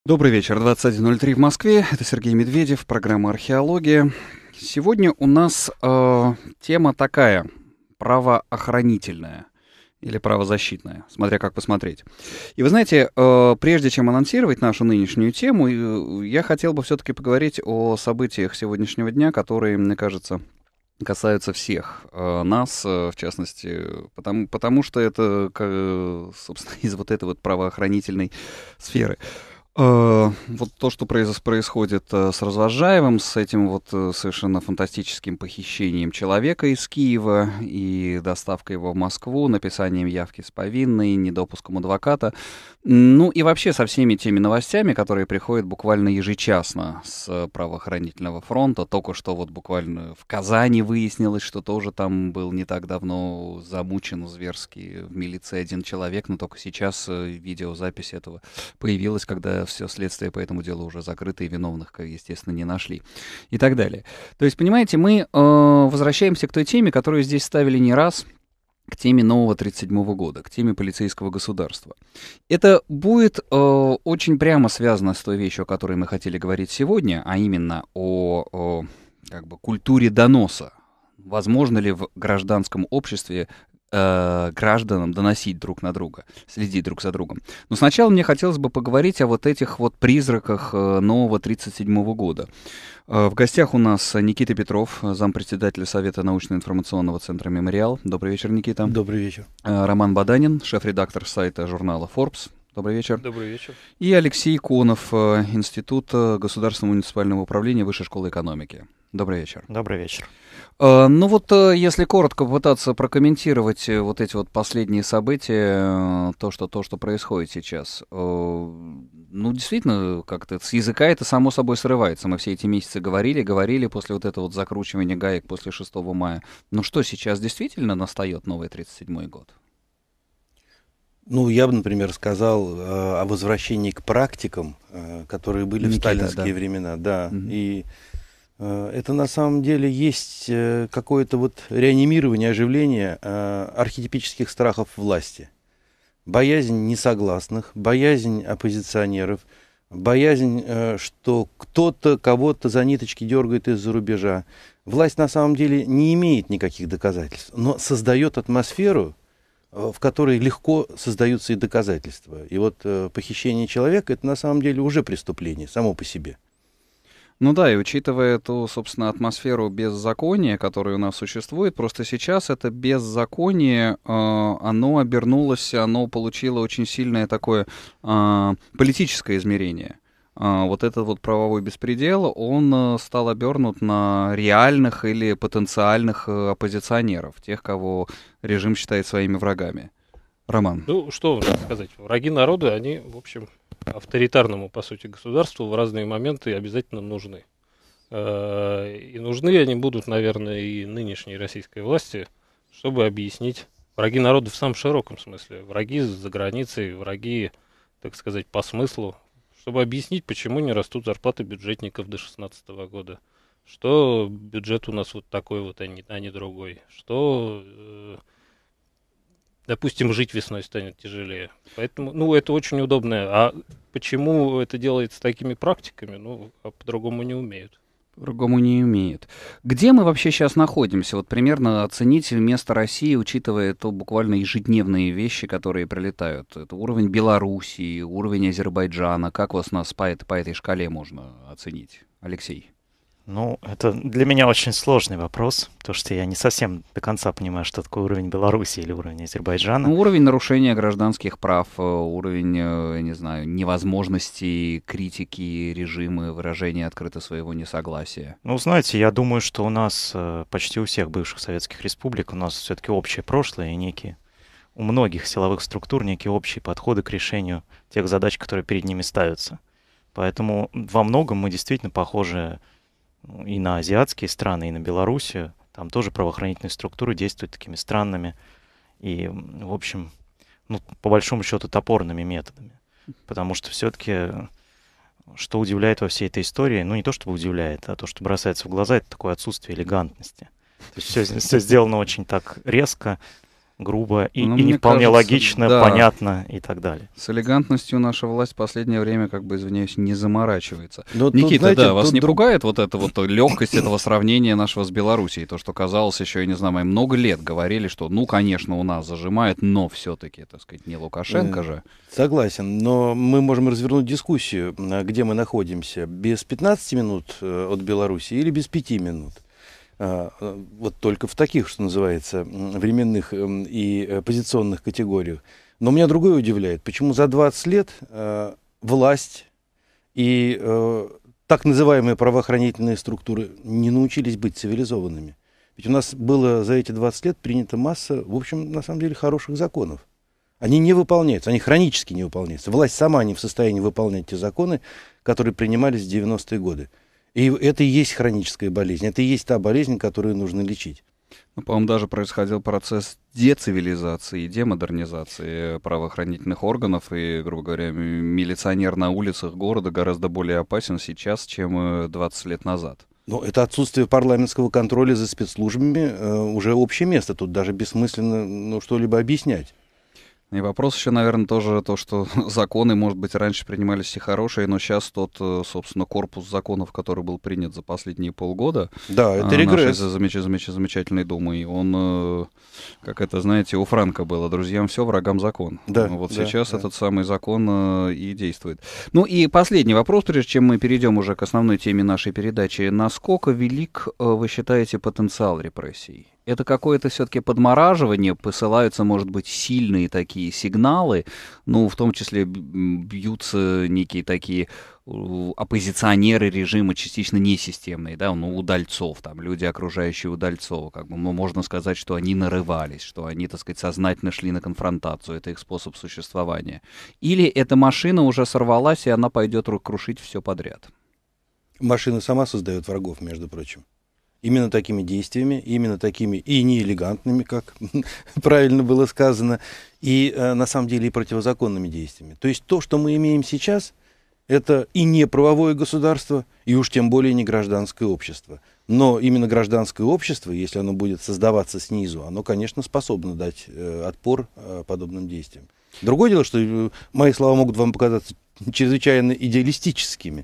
Добрый вечер, 21:03 в Москве. Это Сергей Медведев, программа «Археология». Сегодня у нас тема такая, правоохранительная или правозащитная, смотря как посмотреть. И вы знаете, прежде чем анонсировать нашу нынешнюю тему, я хотел бы все-таки поговорить о событиях сегодняшнего дня, которые, мне кажется, касаются всех нас, в частности, потому что это, собственно, из вот этой вот правоохранительной сферы. Вот то, что происходит с Развозжаевым, с этим вот совершенно фантастическим похищением человека из Киева и доставкой его в Москву, написанием явки с повинной, недопуском адвоката. Ну и вообще со всеми теми новостями, которые приходят буквально ежечасно с правоохранительного фронта. Только что вот буквально в Казани выяснилось, что тоже там был не так давно замучен зверски в милиции один человек, но только сейчас видеозапись этого появилась, когда все следствие по этому делу уже закрыто и виновных, естественно, не нашли и так далее. То есть, понимаете, мы возвращаемся к той теме, которую здесь ставили не раз, к теме нового 1937 года, к теме полицейского государства. Это будет очень прямо связано с той вещью, о которой мы хотели говорить сегодня, а именно о как бы культуре доноса. Возможно ли в гражданском обществе гражданам доносить друг на друга, следить друг за другом. Но сначала мне хотелось бы поговорить о вот этих вот призраках нового 1937 года. В гостях у нас Никита Петров, зампредседателя Совета научно-информационного центра «Мемориал». Добрый вечер, Никита. Добрый вечер. Роман Баданин, шеф-редактор сайта журнала Forbes. Добрый вечер. Добрый вечер. И Алексей Конов, Институт государственного муниципального управления Высшей школы экономики. Добрый вечер. Добрый вечер. Ну вот, если коротко попытаться прокомментировать вот эти вот последние события, то, что происходит сейчас, ну, действительно, как-то с языка это само собой срывается. Мы все эти месяцы говорили после вот этого вот закручивания гаек после 6 мая. Ну что, сейчас действительно настает новый 1937 год? Ну, я бы, например, сказал о возвращении к практикам, которые были в сталинские времена. Да, и это на самом деле есть какое-то вот реанимирование, оживление архетипических страхов власти. Боязнь несогласных, боязнь оппозиционеров, боязнь, что кто-то кого-то за ниточки дергает из-за рубежа. Власть на самом деле не имеет никаких доказательств, но создает атмосферу, в которой легко создаются и доказательства. И вот похищение человека — это на самом деле уже преступление само по себе. Ну да, и учитывая эту, собственно, атмосферу беззакония, которая у нас существует, просто сейчас это беззаконие, оно обернулось, оно получило очень сильное такое политическое измерение. Вот этот вот правовой беспредел, он стал обернут на реальных или потенциальных оппозиционеров, тех, кого режим считает своими врагами. Роман. Ну, что вам сказать? Враги народа, они, в общем, авторитарному, по сути, государству в разные моменты обязательно нужны. И нужны они будут, наверное, и нынешней российской власти, чтобы объяснить враги народа в самом широком смысле. Враги за границей, враги, так сказать, по смыслу, чтобы объяснить, почему не растут зарплаты бюджетников до 2016 года. Что бюджет у нас вот такой вот, а не другой. Что... допустим, жить весной станет тяжелее. Поэтому, ну, это очень удобно. А почему это делается такими практиками? Ну, по-другому не умеют. По-другому не умеют. Где мы вообще сейчас находимся? Вот примерно оцените место России, учитывая то буквально ежедневные вещи, которые прилетают. Это уровень Белоруссии, уровень Азербайджана. Как вас нас по этой шкале можно оценить? Алексей. Ну, это для меня очень сложный вопрос, потому что я не совсем до конца понимаю, что такое уровень Беларуси или уровень Азербайджана. Ну, уровень нарушения гражданских прав, уровень, не знаю, невозможности критики режима, выражения открыто своего несогласия. Ну, знаете, я думаю, что у нас почти у всех бывших советских республик у нас все-таки общее прошлое и некие у многих силовых структур некие общие подходы к решению тех задач, которые перед ними ставятся. Поэтому во многом мы действительно похожи и на азиатские страны, и на Белоруссию. Там тоже правоохранительные структуры действуют такими странными и, в общем, ну, по большому счету, топорными методами. Потому что все-таки, что удивляет во всей этой истории, ну, не то, что удивляет, а то, что бросается в глаза, это такое отсутствие элегантности. То есть все сделано очень так резко, грубо и не вполне логично, да, понятно и так далее. С элегантностью наша власть в последнее время, как бы, извиняюсь, не заморачивается. Но Никита, тут, знаете, вас не пугает вот эта вот легкость этого сравнения нашего с Белоруссией? То, что казалось еще, я не знаю, мы много лет говорили, что, ну, конечно, у нас зажимает, но все-таки, так сказать, не Лукашенко же. Согласен, но мы можем развернуть дискуссию, где мы находимся, без 15 минут от Беларуси или без 5 минут. Вот только в таких, что называется, временных и позиционных категориях. Но меня другое удивляет, почему за 20 лет власть и так называемые правоохранительные структуры не научились быть цивилизованными. Ведь у нас было за эти 20 лет принята масса, в общем, на самом деле, хороших законов. Они не выполняются, они хронически не выполняются. Власть сама не в состоянии выполнять те законы, которые принимались в 90-е годы. И это и есть хроническая болезнь, это и есть та болезнь, которую нужно лечить. Ну, по-моему, даже происходил процесс децивилизации, демодернизации правоохранительных органов, и, грубо говоря, милиционер на улицах города гораздо более опасен сейчас, чем 20 лет назад. Но это отсутствие парламентского контроля за спецслужбами уже общее место, тут даже бессмысленно что-либо объяснять. И вопрос еще, наверное, тоже то, что законы, может быть, раньше принимались и хорошие, но сейчас тот, собственно, корпус законов, который был принят за последние полгода, да, это регресс. Нашей замечательной Думы, он, как это, знаете, у Франка было, друзьям все, врагам закон. Да, вот да, сейчас да. этот самый закон и действует. Ну и последний вопрос, прежде чем мы перейдем уже к основной теме нашей передачи. Насколько велик, вы считаете, потенциал репрессий? Это какое-то все-таки подмораживание, посылаются, может быть, сильные такие сигналы, ну, в том числе бьются некие такие оппозиционеры режима частично несистемные, да, ну, удальцов, там, люди, окружающие удальцова, как бы, ну, можно сказать, что они нарывались, что они, так сказать, сознательно шли на конфронтацию, это их способ существования. Или эта машина уже сорвалась, и она пойдет крушить все подряд? Машина сама создает врагов, между прочим. Именно такими действиями, именно такими и неэлегантными, как правильно было сказано, и на самом деле и противозаконными действиями. То есть то, что мы имеем сейчас, это и не правовое государство, и уж тем более не гражданское общество. Но именно гражданское общество, если оно будет создаваться снизу, оно, конечно, способно дать отпор подобным действиям. Другое дело, что мои слова могут вам показаться чрезвычайно идеалистическими.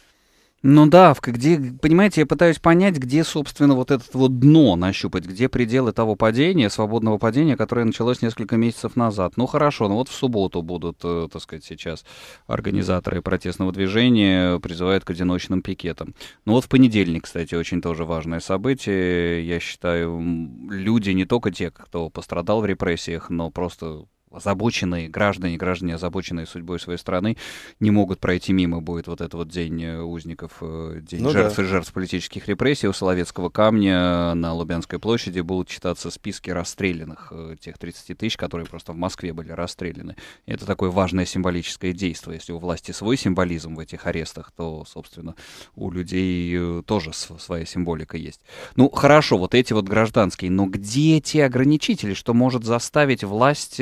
Ну да, где, понимаете, я пытаюсь понять, где, собственно, вот это вот дно нащупать, где пределы того падения, свободного падения, которое началось несколько месяцев назад. Ну хорошо, ну вот в субботу будут, так сказать, сейчас организаторы протестного движения призывают к одиночным пикетам. Ну вот в понедельник, кстати, очень тоже важное событие. Я считаю, люди не только те, кто пострадал в репрессиях, но просто озабоченные граждане, озабоченные судьбой своей страны, не могут пройти мимо. Будет вот этот вот день узников, день жертв политических репрессий. У Соловецкого камня на Лубянской площади будут читаться списки расстрелянных, тех 30 тысяч, которые просто в Москве были расстреляны. И это такое важное символическое действие. Если у власти свой символизм в этих арестах, то, собственно, у людей тоже своя символика есть. Ну, хорошо, вот эти вот гражданские, но где те ограничители, что может заставить власть,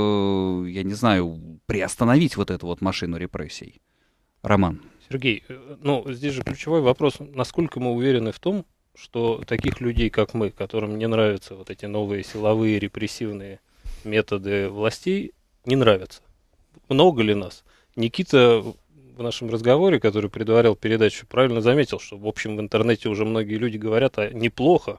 я не знаю, приостановить вот эту вот машину репрессий? Роман. Сергей, ну, здесь же ключевой вопрос, насколько мы уверены в том, что таких людей, как мы, которым не нравятся вот эти новые силовые репрессивные методы властей, не нравятся. Много ли нас? Никита в нашем разговоре, который предварял передачу, правильно заметил, что, в общем, в интернете уже многие люди говорят, неплохо,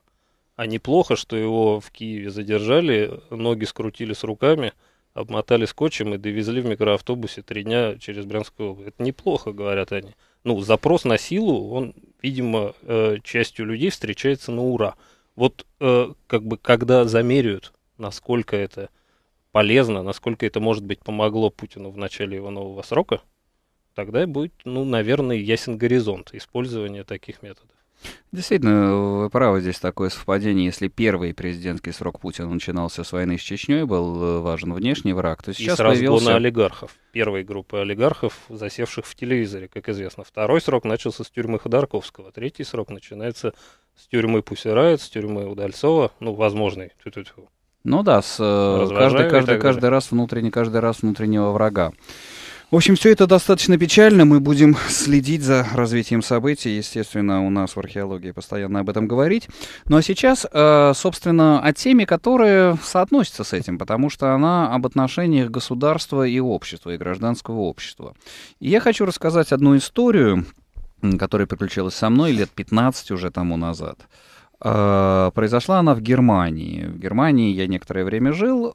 что его в Киеве задержали, ноги скрутили с руками, обмотали скотчем и довезли в микроавтобусе 3 дня через Брянскую область. Это неплохо, говорят они. Ну, запрос на силу, он, видимо, частью людей встречается на ура. Вот как бы когда замеряют, насколько это полезно, насколько это, может быть, помогло Путину в начале его нового срока, тогда будет, ну, наверное, ясен горизонт использования таких методов. Действительно, вы правы, здесь такое совпадение. Если первый президентский срок Путина начинался с войны с Чечней, был важен внешний враг, то сейчас и с разгона олигархов. Первой группы олигархов, засевших в телевизоре, как известно. Второй срок начался с тюрьмы Ходорковского. Третий срок начинается с тюрьмы Пусирает, с тюрьмы Удальцова, ну, возможный. Ну да, каждый раз внутреннего врага. В общем, все это достаточно печально. Мы будем следить за развитием событий. Естественно, у нас в археологии постоянно об этом говорить. Ну а сейчас, собственно, о теме, которая соотносится с этим, потому что она об отношениях государства и общества, и гражданского общества. И я хочу рассказать одну историю, которая приключилась со мной лет 15 уже тому назад. Произошла она в Германии. В Германии я некоторое время жил.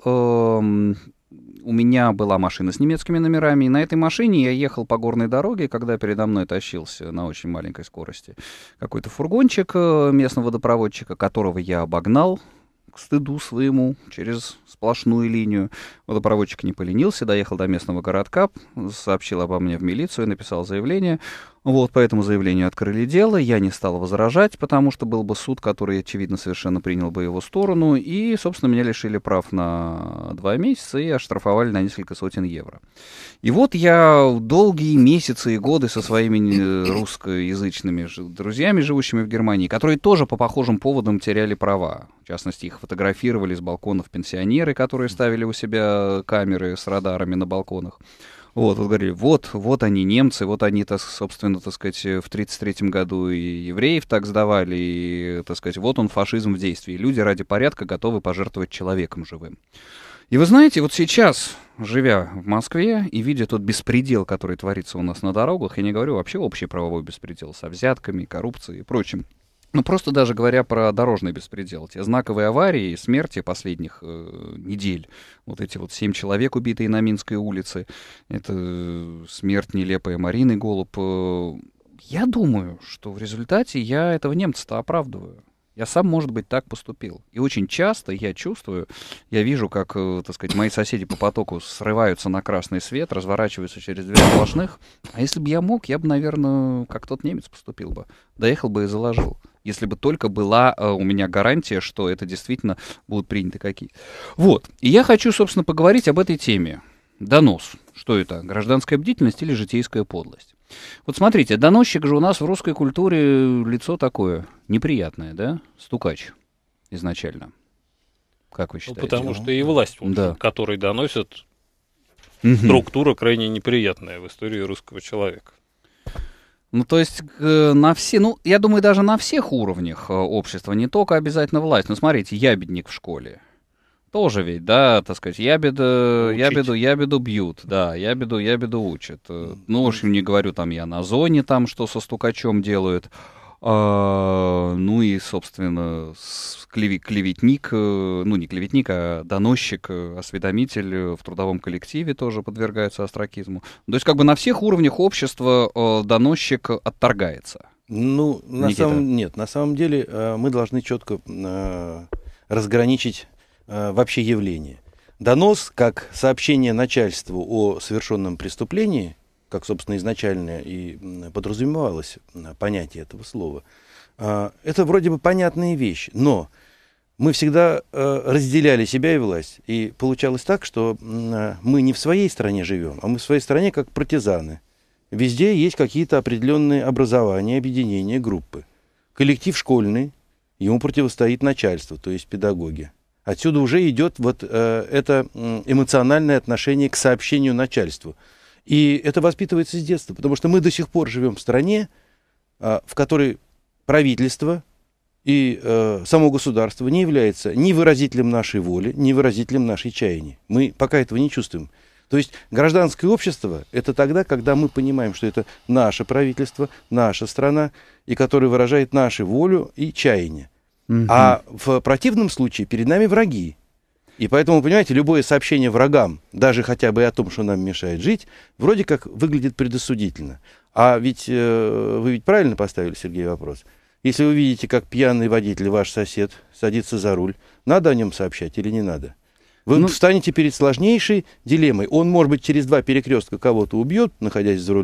У меня была машина с немецкими номерами, и на этой машине я ехал по горной дороге, когда передо мной тащился на очень маленькой скорости какой-то фургончик местного водопроводчика, которого я обогнал к стыду своему через сплошную линию. Водопроводчик не поленился, доехал до местного городка, сообщил обо мне в милицию, написал заявление. Вот, по этому заявлению открыли дело, я не стал возражать, потому что был бы суд, который, очевидно, совершенно принял бы его сторону, и, собственно, меня лишили прав на 2 месяца и оштрафовали на несколько сотен евро. И вот я долгие месяцы и годы со своими русскоязычными друзьями, живущими в Германии, которые тоже по похожим поводам теряли права. В частности, их фотографировали с балконов пенсионеры, которые ставили у себя камеры с радарами на балконах. Вот говорили, вот они, немцы, вот они, собственно, так сказать, в 1933 году и евреев так сдавали, и, так сказать, вот он фашизм в действии. Люди ради порядка готовы пожертвовать человеком живым. И вы знаете, вот сейчас, живя в Москве и видя тот беспредел, который творится у нас на дорогах, я не говорю вообще общий правовой беспредел со взятками, коррупцией и прочим, ну, просто даже говоря про дорожный беспредел, те знаковые аварии и смерти последних недель, вот эти вот 7 человек, убитые на Минской улице, это смерть нелепая Марины Голуб. Я думаю, что в результате я этого немца-то оправдываю. Я сам, может быть, так поступил. И очень часто я чувствую, я вижу, как, так сказать, мои соседи по потоку срываются на красный свет, разворачиваются через 2 сплошных. А если бы я мог, я бы, наверное, как тот немец поступил бы. Доехал бы и заложил. Если бы только была у меня гарантия, что это действительно будут приняты какие. Вот. И я хочу, собственно, поговорить об этой теме. Донос. Что это? Гражданская бдительность или житейская подлость? Вот смотрите, доносчик же у нас в русской культуре лицо такое неприятное, да? Стукач изначально. Как вы считаете? Ну, потому что и власть, да, которой доносят, структура крайне неприятная в истории русского человека. Ну, то есть на все, ну, я думаю, даже на всех уровнях общества, не только обязательно власть. Ну, смотрите, ябедник в школе. Тоже ведь, да, так сказать, ябеду бьют, да, ябеду учат. Ну, в общем, не говорю там я на зоне, там, что со стукачом делают. Ну и, собственно, клеветник, ну не клеветник, а доносчик, осведомитель в трудовом коллективе тоже подвергается остракизму. То есть как бы на всех уровнях общества доносчик отторгается. Ну, на самом деле мы должны четко разграничить вообще явление. Донос, как сообщение начальству о совершенном преступлении, как, собственно, изначально и подразумевалось понятие этого слова, это вроде бы понятная вещь, но мы всегда разделяли себя и власть. И получалось так, что мы не в своей стране живем, а мы в своей стране как партизаны. Везде есть какие-то определенные образования, объединения, группы. Коллектив школьный, ему противостоит начальство, то есть педагоги. Отсюда уже идет вот это эмоциональное отношение к сообщению начальству. И это воспитывается с детства, потому что мы до сих пор живем в стране, в которой правительство и само государство не является ни выразителем нашей воли, ни выразителем нашей чаяния. Мы пока этого не чувствуем. То есть гражданское общество – это тогда, когда мы понимаем, что это наше правительство, наша страна, и которое выражает нашу волю и чаяние. А в противном случае перед нами враги. И поэтому, понимаете, любое сообщение врагам, даже хотя бы о том, что нам мешает жить, вроде как выглядит предосудительно. А ведь вы ведь правильно поставили, Сергей, вопрос. Если вы видите, как пьяный водитель, ваш сосед, садится за руль, надо о нем сообщать или не надо? Вы встанете перед сложнейшей дилеммой. Он, может быть, через 2 перекрестка кого-то убьет, находясь за рулем,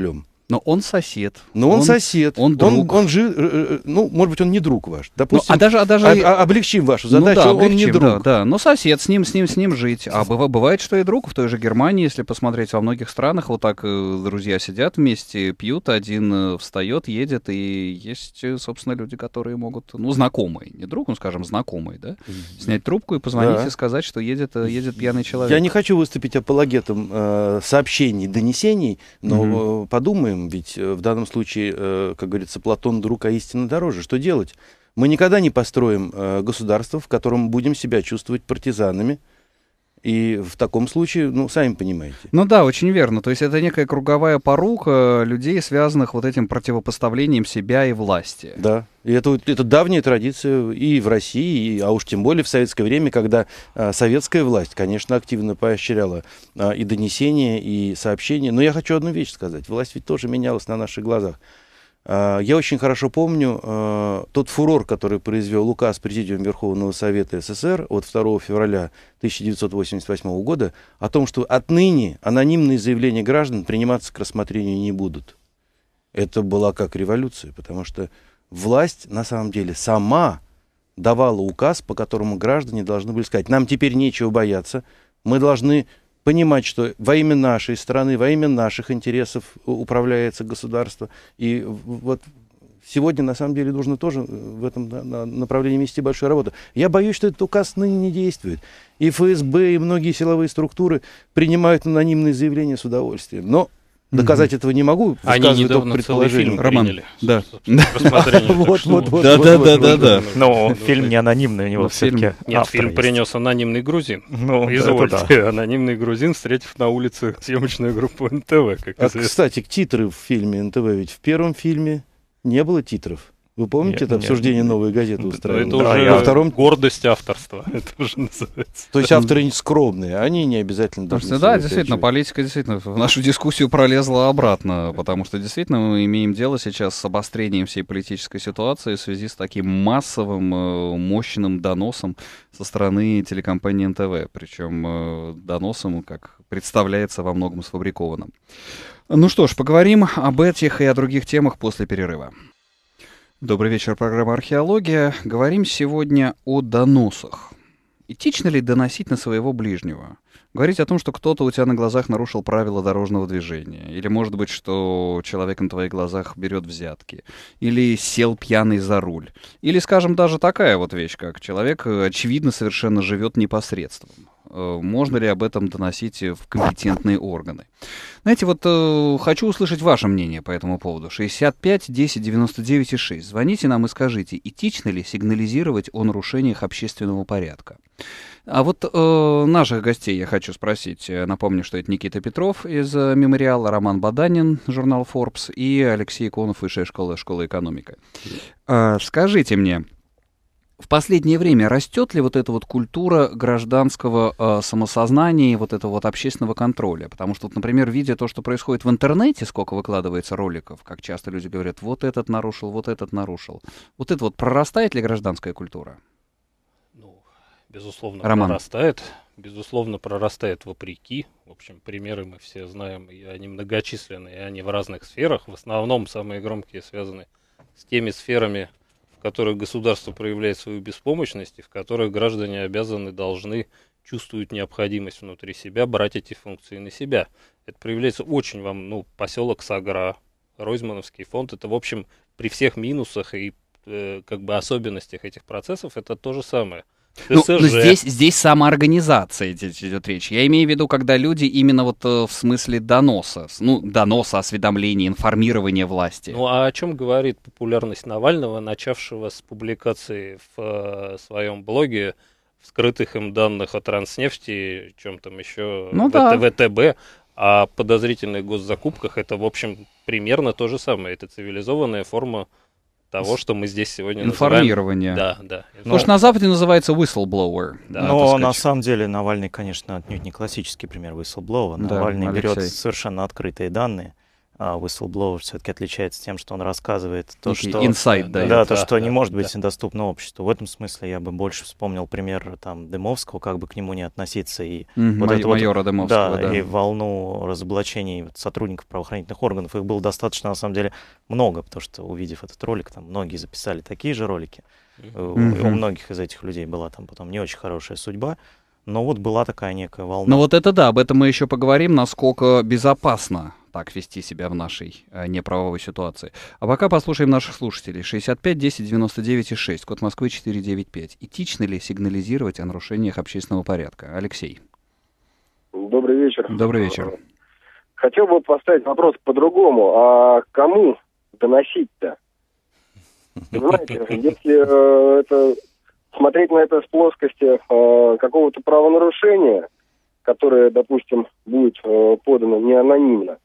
Но он сосед. Но он сосед. Он друг. Он же, может быть, он не друг ваш. Допустим, облегчим вашу задачу, да, он не друг. Да, но сосед, с ним жить. А бывает, что и друг. В той же Германии, если посмотреть, во многих странах вот так друзья сидят вместе, пьют, один встает, едет, и есть, собственно, люди, которые могут, знакомые, не друг, скажем, знакомые, да, снять трубку и позвонить и сказать, что едет пьяный человек. Я не хочу выступить апологетом сообщений, донесений, но подумаем, ведь в данном случае, как говорится, Платон друг, а истина дороже. Что делать? Мы никогда не построим государство, в котором будем себя чувствовать партизанами. И в таком случае, сами понимаете. Да, очень верно. То есть это некая круговая порука людей, связанных вот этим противопоставлением себя и власти. Да, и это давняя традиция и в России, а уж тем более в советское время, когда советская власть, конечно, активно поощряла и донесения, и сообщения. Но я хочу одну вещь сказать. Власть ведь тоже менялась на наших глазах. Я очень хорошо помню тот фурор, который произвел указ Президиума Верховного Совета СССР от 2 февраля 1988 года о том, что отныне анонимные заявления граждан приниматься к рассмотрению не будут. Это была как революция, потому что власть на самом деле сама давала указ, по которому граждане должны были сказать: нам теперь нечего бояться, мы должны понимать, что во имя нашей страны, во имя наших интересов управляется государство. И вот сегодня, на самом деле, нужно тоже в этом направлении вести большую работу. Я боюсь, что этот указ ныне не действует. И ФСБ, и многие силовые структуры принимают анонимные заявления с удовольствием. Но доказать этого не могу. Они недавно целый фильм приняли. Да. Да. Но фильм не анонимный, у него все-таки. Нет, фильм принес анонимный грузин. Извольте, анонимный грузин, встретив на улице съемочную группу НТВ. Кстати, титры в фильме НТВ, ведь в первом фильме не было титров. Вы помните это обсуждение «Новой газеты» устраивали? Это уже втором... гордость авторства. Это уже называется. То есть авторы скромные, они не обязательно должны... Да, действительно, политика действительно в нашу дискуссию пролезла обратно, потому что действительно мы имеем дело сейчас с обострением всей политической ситуации в связи с таким массовым, мощным доносом со стороны телекомпании НТВ. Причем доносом, как представляется, во многом сфабрикованным. Ну что ж, поговорим об этих и о других темах после перерыва. Добрый вечер, программа «Археология». Говорим сегодня о доносах. Этично ли доносить на своего ближнего? Говорить о том, что кто-то у тебя на глазах нарушил правила дорожного движения. Или, может быть, что человек на твоих глазах берет взятки. Или сел пьяный за руль. Или, скажем, даже такая вот вещь, как человек, очевидно, совершенно живет непосредством. Можно ли об этом доносить в компетентные органы? Знаете, вот хочу услышать ваше мнение по этому поводу. 65 10 99 6. Звоните нам и скажите, этично ли сигнализировать о нарушениях общественного порядка. А вот наших гостей я хочу спросить. Напомню, что это Никита Петров из «Мемориала», Роман Баданин, журнал Forbes, и Алексей Конов, Высшая школа экономика. Скажите мне, в последнее время растет ли вот эта вот культура гражданского самосознания и вот этого вот общественного контроля? Потому что, вот, например, видя то, что происходит в интернете, сколько выкладывается роликов, как часто люди говорят, вот этот нарушил, вот этот нарушил. Вот это вот прорастает ли гражданская культура? Безусловно, Роман. прорастает. Безусловно, прорастает вопреки. В общем, примеры мы все знаем, и они многочисленные, и они в разных сферах. В основном самые громкие связаны с теми сферами, в которых государство проявляет свою беспомощность, и в которых граждане обязаны, должны, чувствуют необходимость внутри себя брать эти функции на себя. Это проявляется очень поселок Сагра, Ройзмановский фонд. Это, в общем, при всех минусах и особенностях этих процессов, это то же самое. Но здесь самоорганизация идет речь. Я имею в виду, когда люди именно вот в смысле доноса, осведомления, информирования власти. Ну а о чем говорит популярность Навального, начавшего с публикации в своем блоге вскрытых им данных о Транснефти, чем там еще, ВТБ, о подозрительных госзакупках? Это, в общем, примерно то же самое. Это цивилизованная форма того, что мы здесь сегодня информирование. Называем. Да. Потому что на Западе называется whistleblower. Да, но на самом деле Навальный, конечно, отнюдь не классический пример whistleblower. Навальный берет совершенно открытые данные, А whistleblower все-таки отличается тем, что он рассказывает то, некий что... инсайт дает. Да, то, что не может быть доступно обществу. В этом смысле я бы больше вспомнил пример там Дымовского, как бы к нему не относиться. И вот это майора Дымовского, да. И волну разоблачений сотрудников правоохранительных органов, их было достаточно, на самом деле, много, потому что, увидев этот ролик, там многие записали такие же ролики. У многих из этих людей была там потом не очень хорошая судьба. Но вот была такая некая волна. Ну вот это да, об этом мы еще поговорим, насколько безопасно так вести себя в нашей неправовой ситуации. А пока послушаем наших слушателей. 65 10 99 6, код Москвы 495. Этично ли сигнализировать о нарушениях общественного порядка? Алексей. Добрый вечер. Добрый вечер. Хотел бы поставить вопрос по-другому. А кому доносить-то? Знаете, если это... смотреть на это с плоскости какого-то правонарушения, которое, допустим, будет подано не анонимно,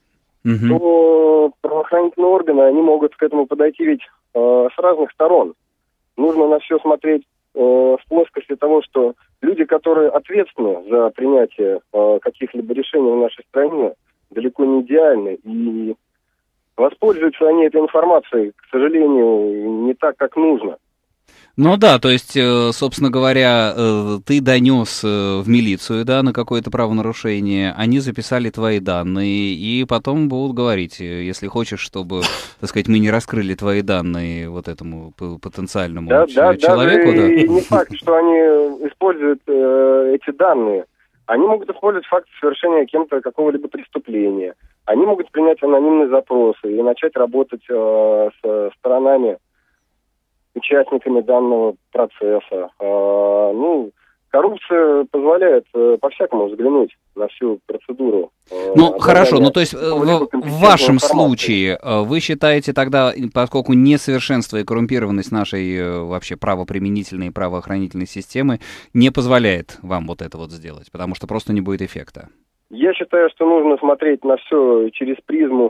то правоохранительные органы, они могут к этому подойти ведь с разных сторон. Нужно на все смотреть с плоскости того, что люди, которые ответственны за принятие каких-либо решений в нашей стране, далеко не идеальны, и воспользуются они этой информацией, к сожалению, не так, как нужно. Ну да, то есть, собственно говоря, ты донес в милицию, да, на какое-то правонарушение, они записали твои данные, и потом будут говорить, если хочешь, чтобы, так сказать, мы не раскрыли твои данные вот этому потенциальному человеку. Да, и не факт, что они используют эти данные. Они могут использовать факт совершения кем-то какого-либо преступления. Они могут принять анонимные запросы и начать работать с сторонами, участниками данного процесса. Коррупция позволяет по-всякому взглянуть на всю процедуру. Ну, хорошо, ну то есть в вашем случае вы считаете тогда, поскольку несовершенство и коррумпированность нашей вообще правоприменительной и правоохранительной системы не позволяет вам вот это вот сделать, потому что просто не будет эффекта? Я считаю, что нужно смотреть на все через призму,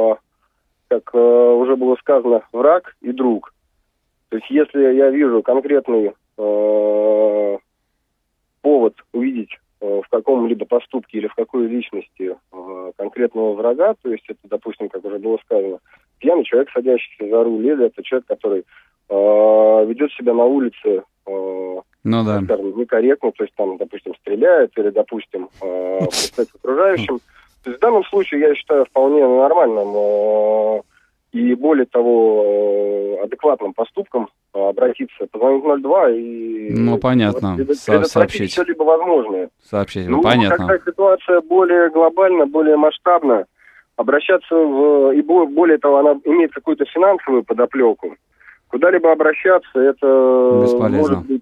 как уже было сказано, враг и друг. То есть, если я вижу конкретный повод увидеть в каком-либо поступке или в какой личности конкретного врага, то есть это, допустим, как уже было сказано, пьяный человек, садящийся за руль, или это человек, который ведет себя на улице, скажем, некорректно, то есть там, допустим, стреляет или, допустим, пристает к окружающим. То есть в данном случае я считаю вполне нормальным и, более того, адекватным поступком обратиться, позвонить 02 и... Ну, понятно, сообщить. Все-либо возможное. Сообщить, понятно. Когда ситуация более глобальна, более масштабна, обращаться и более того, она имеет какую-то финансовую подоплеку, куда-либо обращаться, это бесполезно. Может быть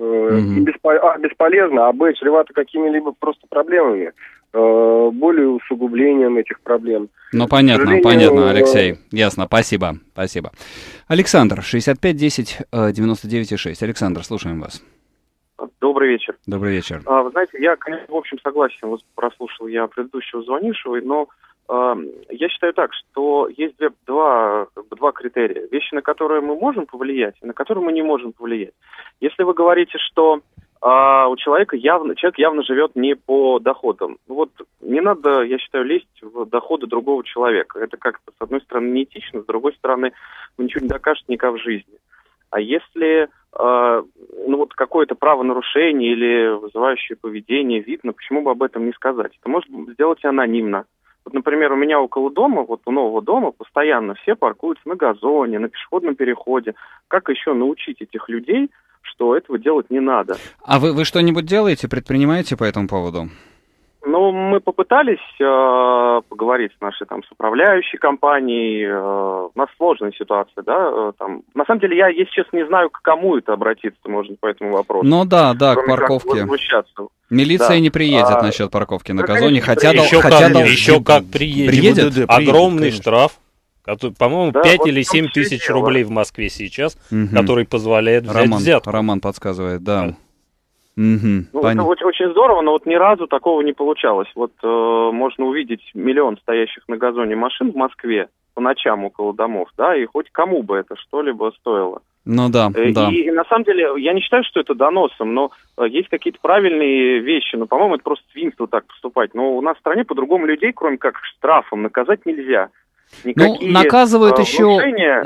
бесполезно, а б, чревато какими-либо просто проблемами, более усугублением этих проблем. Ну, понятно, Алексей. Ясно, спасибо. Александр, 65 10 99 6. Александр, слушаем вас. Добрый вечер. Добрый вечер. Вы знаете, я, конечно, в общем, согласен. Вот прослушал я предыдущего звонившего, но я считаю так, что есть два критерия. Вещи, на которые мы можем повлиять, и на которые мы не можем повлиять. Если вы говорите, что у человек явно живет не по доходам. Вот не надо, я считаю, лезть в доходы другого человека. Это как-то, с одной стороны, неэтично, с другой стороны, вы ничего не докажете никак в жизни. А если какое-то правонарушение или вызывающее поведение видно, почему бы об этом не сказать? Это можно сделать анонимно. Вот, например, у меня около дома, вот у нового дома, постоянно все паркуются на газоне, на пешеходном переходе. Как еще научить этих людей, что этого делать не надо? А вы что-нибудь делаете, предпринимаете по этому поводу? Ну, мы попытались поговорить с нашей с управляющей компанией. У нас сложная ситуация, да. На самом деле, я, если честно, не знаю, к кому это обратиться можно по этому вопросу. Ну да, к парковке. Милиция не приедет насчет парковки на газоне, еще как приедет. Огромный штраф. По-моему, 5 или 7 тысяч рублей в Москве сейчас, который позволяет взять взятку. Роман подсказывает, да. Это очень здорово, но вот ни разу такого не получалось. Вот можно увидеть миллион стоящих на газоне машин в Москве по ночам около домов, да, и хоть кому бы это что-либо стоило. Ну да, да. И на самом деле я не считаю, что это доносом, но есть какие-то правильные вещи. Ну, по-моему, это просто свинство так поступать. Но у нас в стране по-другому людей, кроме как штрафом, наказать нельзя. Никакие наказывают еще...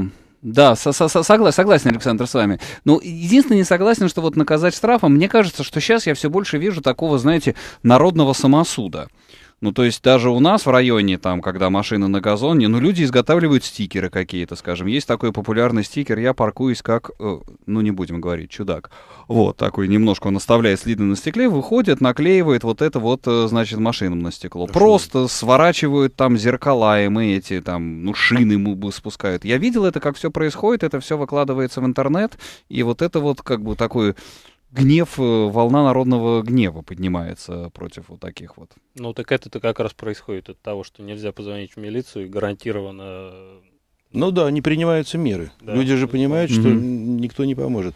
Да, согласен, Александр, с вами. Но единственное, не согласен, что вот наказать штрафом, мне кажется, что сейчас я все больше вижу такого, знаете, народного самосуда. Ну, то есть даже у нас в районе, там, когда машины на газоне, ну, люди изготавливают стикеры какие-то, скажем. Есть такой популярный стикер «Я паркуюсь как...», ну, не будем говорить, чудак. Вот, такой немножко он оставляет следы на стекле, выходит, наклеивает вот это вот, значит, машинам на стекло. Просто сворачивают там зеркала, и мы эти, там, ну, шины спускают. Я видел это, как все происходит, это все выкладывается в интернет, и вот это вот, как бы, такой... Гнев, волна народного гнева поднимается против вот таких вот. Ну, так это-то как раз происходит от того, что нельзя позвонить в милицию и гарантированно... Ну да, не принимаются меры. Да. Люди же понимают, что никто не поможет.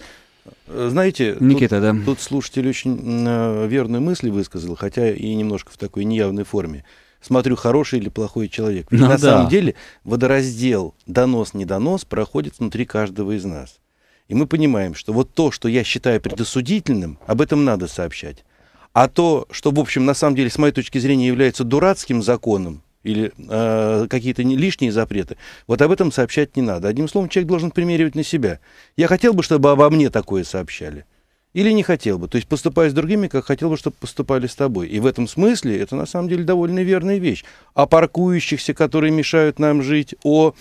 Знаете, Никита, тут слушатель очень верную мысль высказал, хотя и немножко в такой неявной форме. Смотрю, хороший или плохой человек. Ведь на самом деле водораздел донос-не донос проходит внутри каждого из нас. И мы понимаем, что вот то, что я считаю предосудительным, об этом надо сообщать. А то, что, в общем, на самом деле, с моей точки зрения, является дурацким законом или какие-то лишние запреты, вот об этом сообщать не надо. Одним словом, человек должен примеривать на себя. Я хотел бы, чтобы обо мне такое сообщали. Или не хотел бы. То есть поступая с другими, как хотел бы, чтобы поступали с тобой. И в этом смысле это на самом деле довольно верная вещь. О паркующихся, которые мешают нам жить, о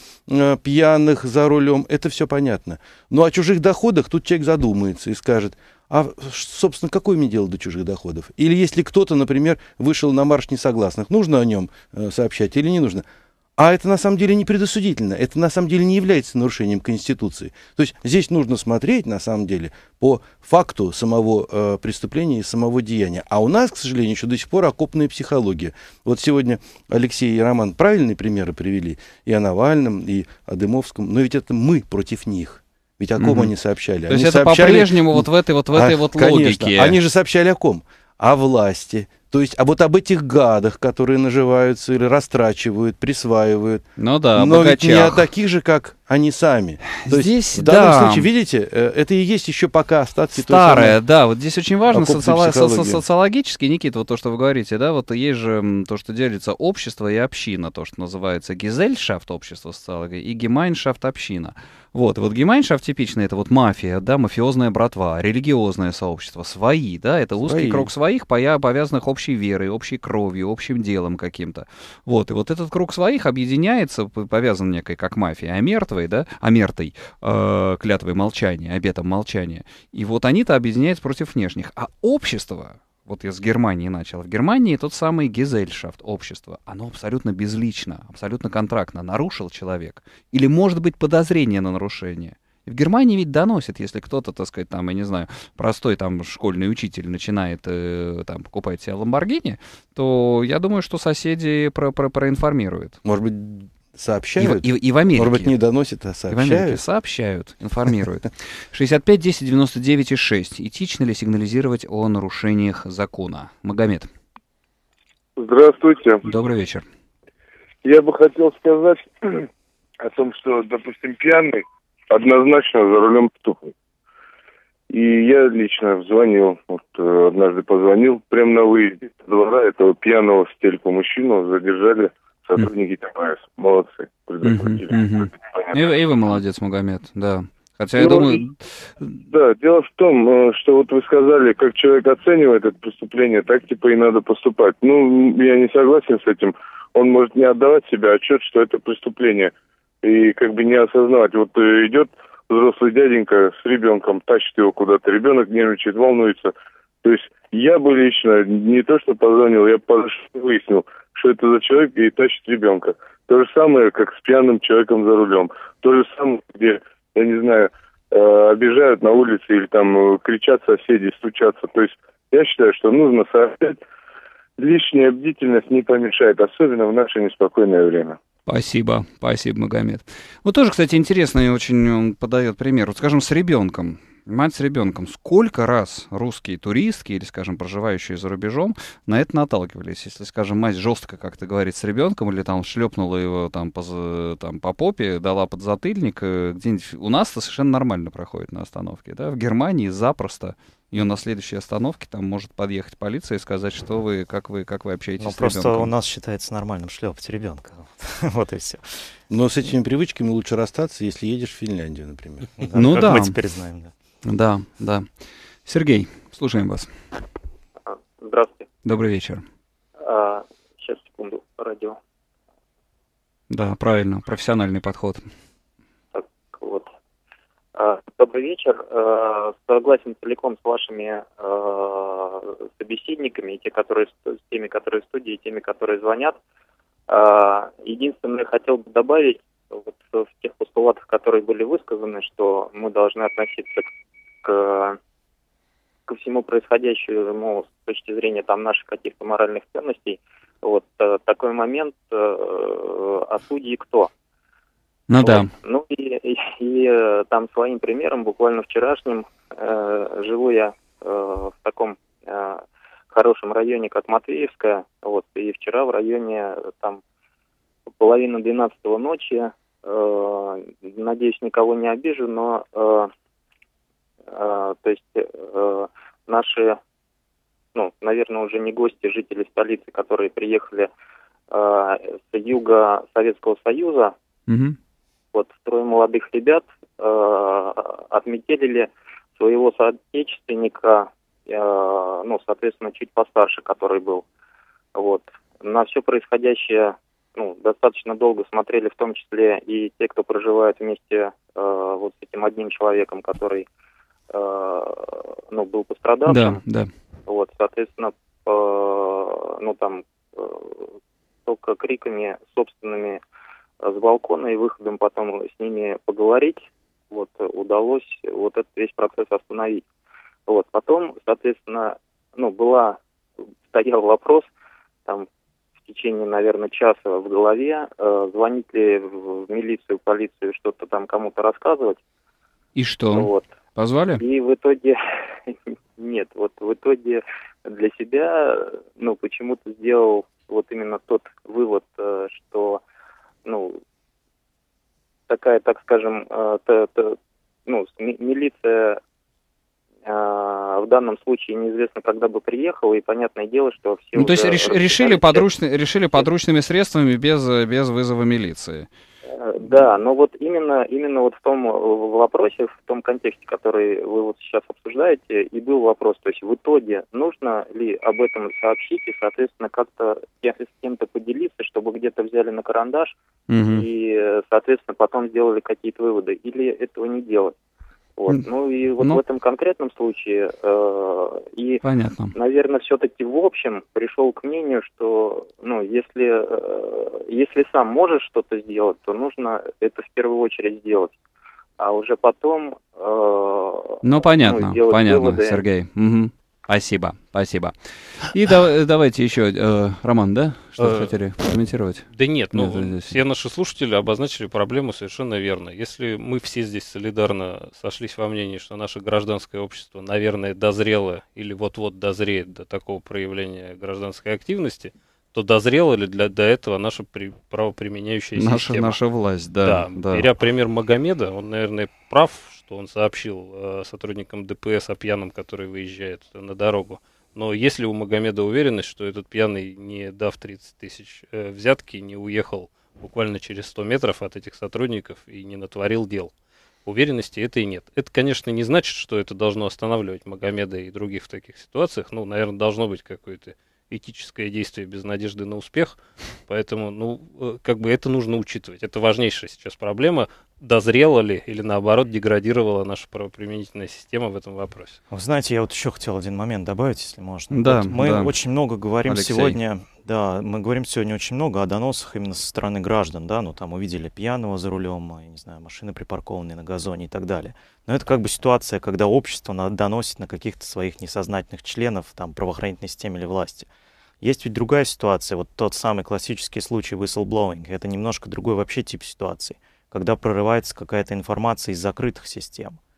пьяных за рулем, это все понятно. Но о чужих доходах тут человек задумается и скажет, а, собственно, какое мне дело до чужих доходов? Или если кто-то, например, вышел на марш несогласных, нужно о нем сообщать или не нужно? А это на самом деле не предосудительно, это на самом деле не является нарушением Конституции. То есть здесь нужно смотреть, на самом деле, по факту самого преступления и самого деяния. А у нас, к сожалению, еще до сих пор окопная психология. Вот сегодня Алексей и Роман правильные примеры привели и о Навальном, и о Дымовском, но ведь это мы против них. Ведь о ком они сообщали? То есть это по-прежнему вот в этой логике. Конечно. Они же сообщали о ком? О власти. То есть, вот об этих гадах, которые наживаются или растрачивают, присваивают. Ну да, но ведь не о таких же, как они сами. То здесь, есть, в данном случае, видите, это и есть еще пока остатки. Старое, да, вот здесь очень важно социологически, Никита, вот то, что вы говорите, да, вот есть же то, что делится общество и община, то, что называется Gesellschaft, общество социологии, и Gemeinschaft, община. Вот Gemeinschaft типично, это вот мафия, да, мафиозная братва, религиозное сообщество, свои, да, это узкий круг своих, повязанных общей верой, общей кровью, общим делом каким-то. Вот, и вот этот круг своих объединяется, повязан некой, как мафия, омертой, да, омертой, клятвой молчания, обетом молчания. И вот они-то объединяются против внешних. А общество, вот я с Германии начал, в Германии тот самый Gesellschaft, общество, оно абсолютно безлично, абсолютно контрактно. Нарушил человек. Или может быть подозрение на нарушение. В Германии ведь доносят, если кто-то, так сказать, там, я не знаю, простой там школьный учитель начинает там покупать себе Ламборгини, то я думаю, что соседи проинформируют. Может быть, сообщают? И в Америке. Может быть, не доносят, а сообщают? И в Америке сообщают, информируют. 65-10-99-6. Этично ли сигнализировать о нарушениях закона? Магомед. Здравствуйте. Добрый вечер. Я бы хотел сказать о том, что, допустим, пьяный однозначно за рулем тухнет. И я лично звонил, однажды позвонил, прямо на выезде с двора этого пьяного в стельку мужчину задержали сотрудники ДПС. Молодцы. И вы молодец, Магомед, да. Хотя я думаю... Да, дело в том, что вот вы сказали, как человек оценивает это преступление, так типа и надо поступать. Ну, я не согласен с этим. Он может не отдавать себе отчет, что это преступление. И как бы не осознавать. Вот идет взрослый дяденька с ребенком, тащит его куда-то, ребенок нервничает, волнуется. То есть я бы лично не то что позвонил, я выяснил, что это за человек и тащит ребенка. То же самое, как с пьяным человеком за рулем. То же самое, где, я не знаю, обижают на улице или там кричат соседи, стучатся. То есть я считаю, что нужно сообщать. Лишняя бдительность не помешает, особенно в наше неспокойное время. Спасибо, Магомед. Вот тоже, кстати, интересно, и очень он подает пример. Вот, скажем, с ребенком. Мать с ребенком. Сколько раз русские туристки или, скажем, проживающие за рубежом на это наталкивались? Если, скажем, мать жестко как-то говорит с ребенком или там шлепнула его там по попе, дала подзатыльник, где-нибудь у нас это совершенно нормально проходит на остановке, да? В Германии запросто ее на следующей остановке там может подъехать полиция и сказать, что вы, как вы общаетесь с ребенком. Просто у нас считается нормальным шлепать ребенка. Вот и все. Но с этими привычками лучше расстаться, если едешь в Финляндию, например. Ну да. Мы теперь знаем, да. Да, да. Сергей, слушаем вас. Здравствуйте. Добрый вечер. Сейчас, секунду, радио. Да, правильно, профессиональный подход. Так, вот. Добрый вечер. Согласен целиком с вашими собеседниками, с теми, которые в студии, и теми, которые звонят. Единственное, хотел бы добавить, вот в тех постулатах, которые были высказаны, что мы должны относиться ко всему происходящему с точки зрения там наших каких-то моральных ценностей. Вот такой момент, а судьи кто? Ну вот. Да. Ну и там своим примером, буквально вчерашним, живу я в таком хорошем районе, как Матвеевская, вот, и вчера в районе там 11:30 ночи, надеюсь, никого не обижу, но то есть наши, ну, наверное, уже не гости, жители столицы, которые приехали с юга Советского Союза, вот, трое молодых ребят отметелили своего соотечественника, ну, соответственно, чуть постарше, который был. Вот. На все происходящее, ну, достаточно долго смотрели, в том числе и те, кто проживает вместе вот с этим одним человеком, который, ну, был пострадавшим. Да, да. Вот, соответственно, ну, там, только криками собственными с балкона и выходом потом с ними поговорить, вот, удалось вот этот весь процесс остановить. Вот, потом, соответственно, ну, стоял вопрос, там, в течение, наверное, часа в голове, звонить ли в милицию, полицию, что-то там кому-то рассказывать. И что? Вот. Позвали? И в итоге, нет, вот в итоге для себя, ну, почему-то сделал вот именно тот вывод, что, ну, такая, так скажем, ну, милиция в данном случае неизвестно, когда бы приехала, и понятное дело, что все... Ну, то есть решили подручными средствами без вызова милиции. Да, но вот именно вот в том вопросе, в том контексте, который вы вот сейчас обсуждаете, и был вопрос, то есть в итоге нужно ли об этом сообщить и, соответственно, как-то с кем-то поделиться, чтобы где-то взяли на карандаш и, соответственно, потом сделали какие-то выводы, или этого не делать. Вот. Ну и вот в этом конкретном случае Понятно. Наверное, все-таки в общем пришел к мнению, что, ну, если сам можешь что-то сделать, то нужно это в первую очередь сделать, а уже потом ну, понятно, делать выводы. Сергей. Угу. Спасибо. И давайте еще, Роман, да? Что хотели комментировать? Да нет, все наши слушатели обозначили проблему совершенно верно. Если мы все здесь солидарно сошлись во мнении, что наше гражданское общество, наверное, дозрело или вот-вот дозреет до такого проявления гражданской активности, то дозрела ли до этого наша правоприменяющая система? Наша власть, да. Беря пример Магомеда, он, наверное, прав, что он сообщил сотрудникам ДПС о пьяном, который выезжает на дорогу. Но есть ли у Магомеда уверенность, что этот пьяный, не дав 30 тысяч взятки, не уехал буквально через 100 метров от этих сотрудников и не натворил дел? Уверенности этой нет. Это, конечно, не значит, что это должно останавливать Магомеда и других в таких ситуациях. Ну, наверное, должно быть какое-то этическое действие без надежды на успех, поэтому, ну, как бы это нужно учитывать. Это важнейшая сейчас проблема, дозрела ли или, наоборот, деградировала наша правоприменительная система в этом вопросе. Вы знаете, я вот еще хотел один момент добавить, если можно. Да, вот мы очень много говорим Алексей. сегодня, мы говорим сегодня очень много о доносах именно со стороны граждан, да, ну, там увидели пьяного за рулем, я не знаю, машины припаркованные на газоне и так далее. Но это как бы ситуация, когда общество доносит на каких-то своих несознательных членов, там, правоохранительной системы или власти. Есть ведь другая ситуация, вот тот самый классический случай whistleblowing, это немножко другой вообще тип ситуации, когда прорывается какая-то информация из закрытых систем.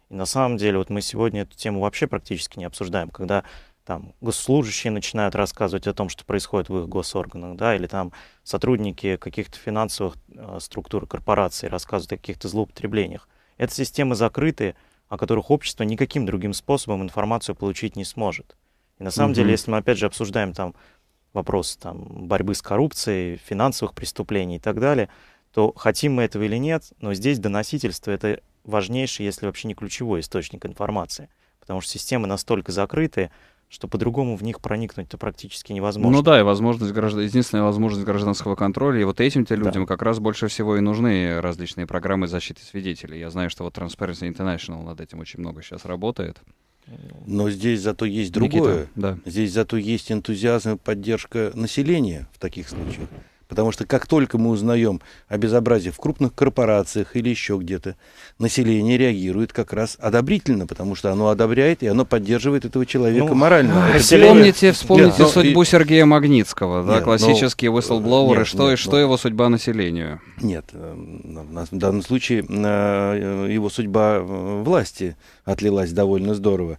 И на самом деле вот мы сегодня эту тему вообще практически не обсуждаем, когда там госслужащие начинают рассказывать о том, что происходит в их госорганах, да, или там сотрудники каких-то финансовых структур, корпораций рассказывают о каких-то злоупотреблениях. Это системы закрытые, о которых общество никаким другим способом информацию получить не сможет. И на самом деле, если мы опять же обсуждаем там вопрос там, борьбы с коррупцией, финансовых преступлений и так далее, то хотим мы этого или нет, но здесь доносительство — это важнейший, если вообще не ключевой источник информации, потому что системы настолько закрытые, что по-другому в них проникнуть-то практически невозможно. Ну да, и возможность единственная возможность гражданского контроля, и вот этим-то людям как раз больше всего и нужны различные программы защиты свидетелей. Я знаю, что вот Transparency International над этим очень много сейчас работает. Но здесь зато есть другое. Никита, да. Здесь зато есть энтузиазм и поддержка населения в таких случаях. Потому что как только мы узнаем о безобразии в крупных корпорациях или еще где-то, население реагирует как раз одобрительно, потому что оно одобряет и оно поддерживает этого человека морально. Вспомните судьбу Сергея Магнитского, да, классические whistleblower, что его судьба населению? Нет, в данном случае его судьба власти отлилась довольно здорово.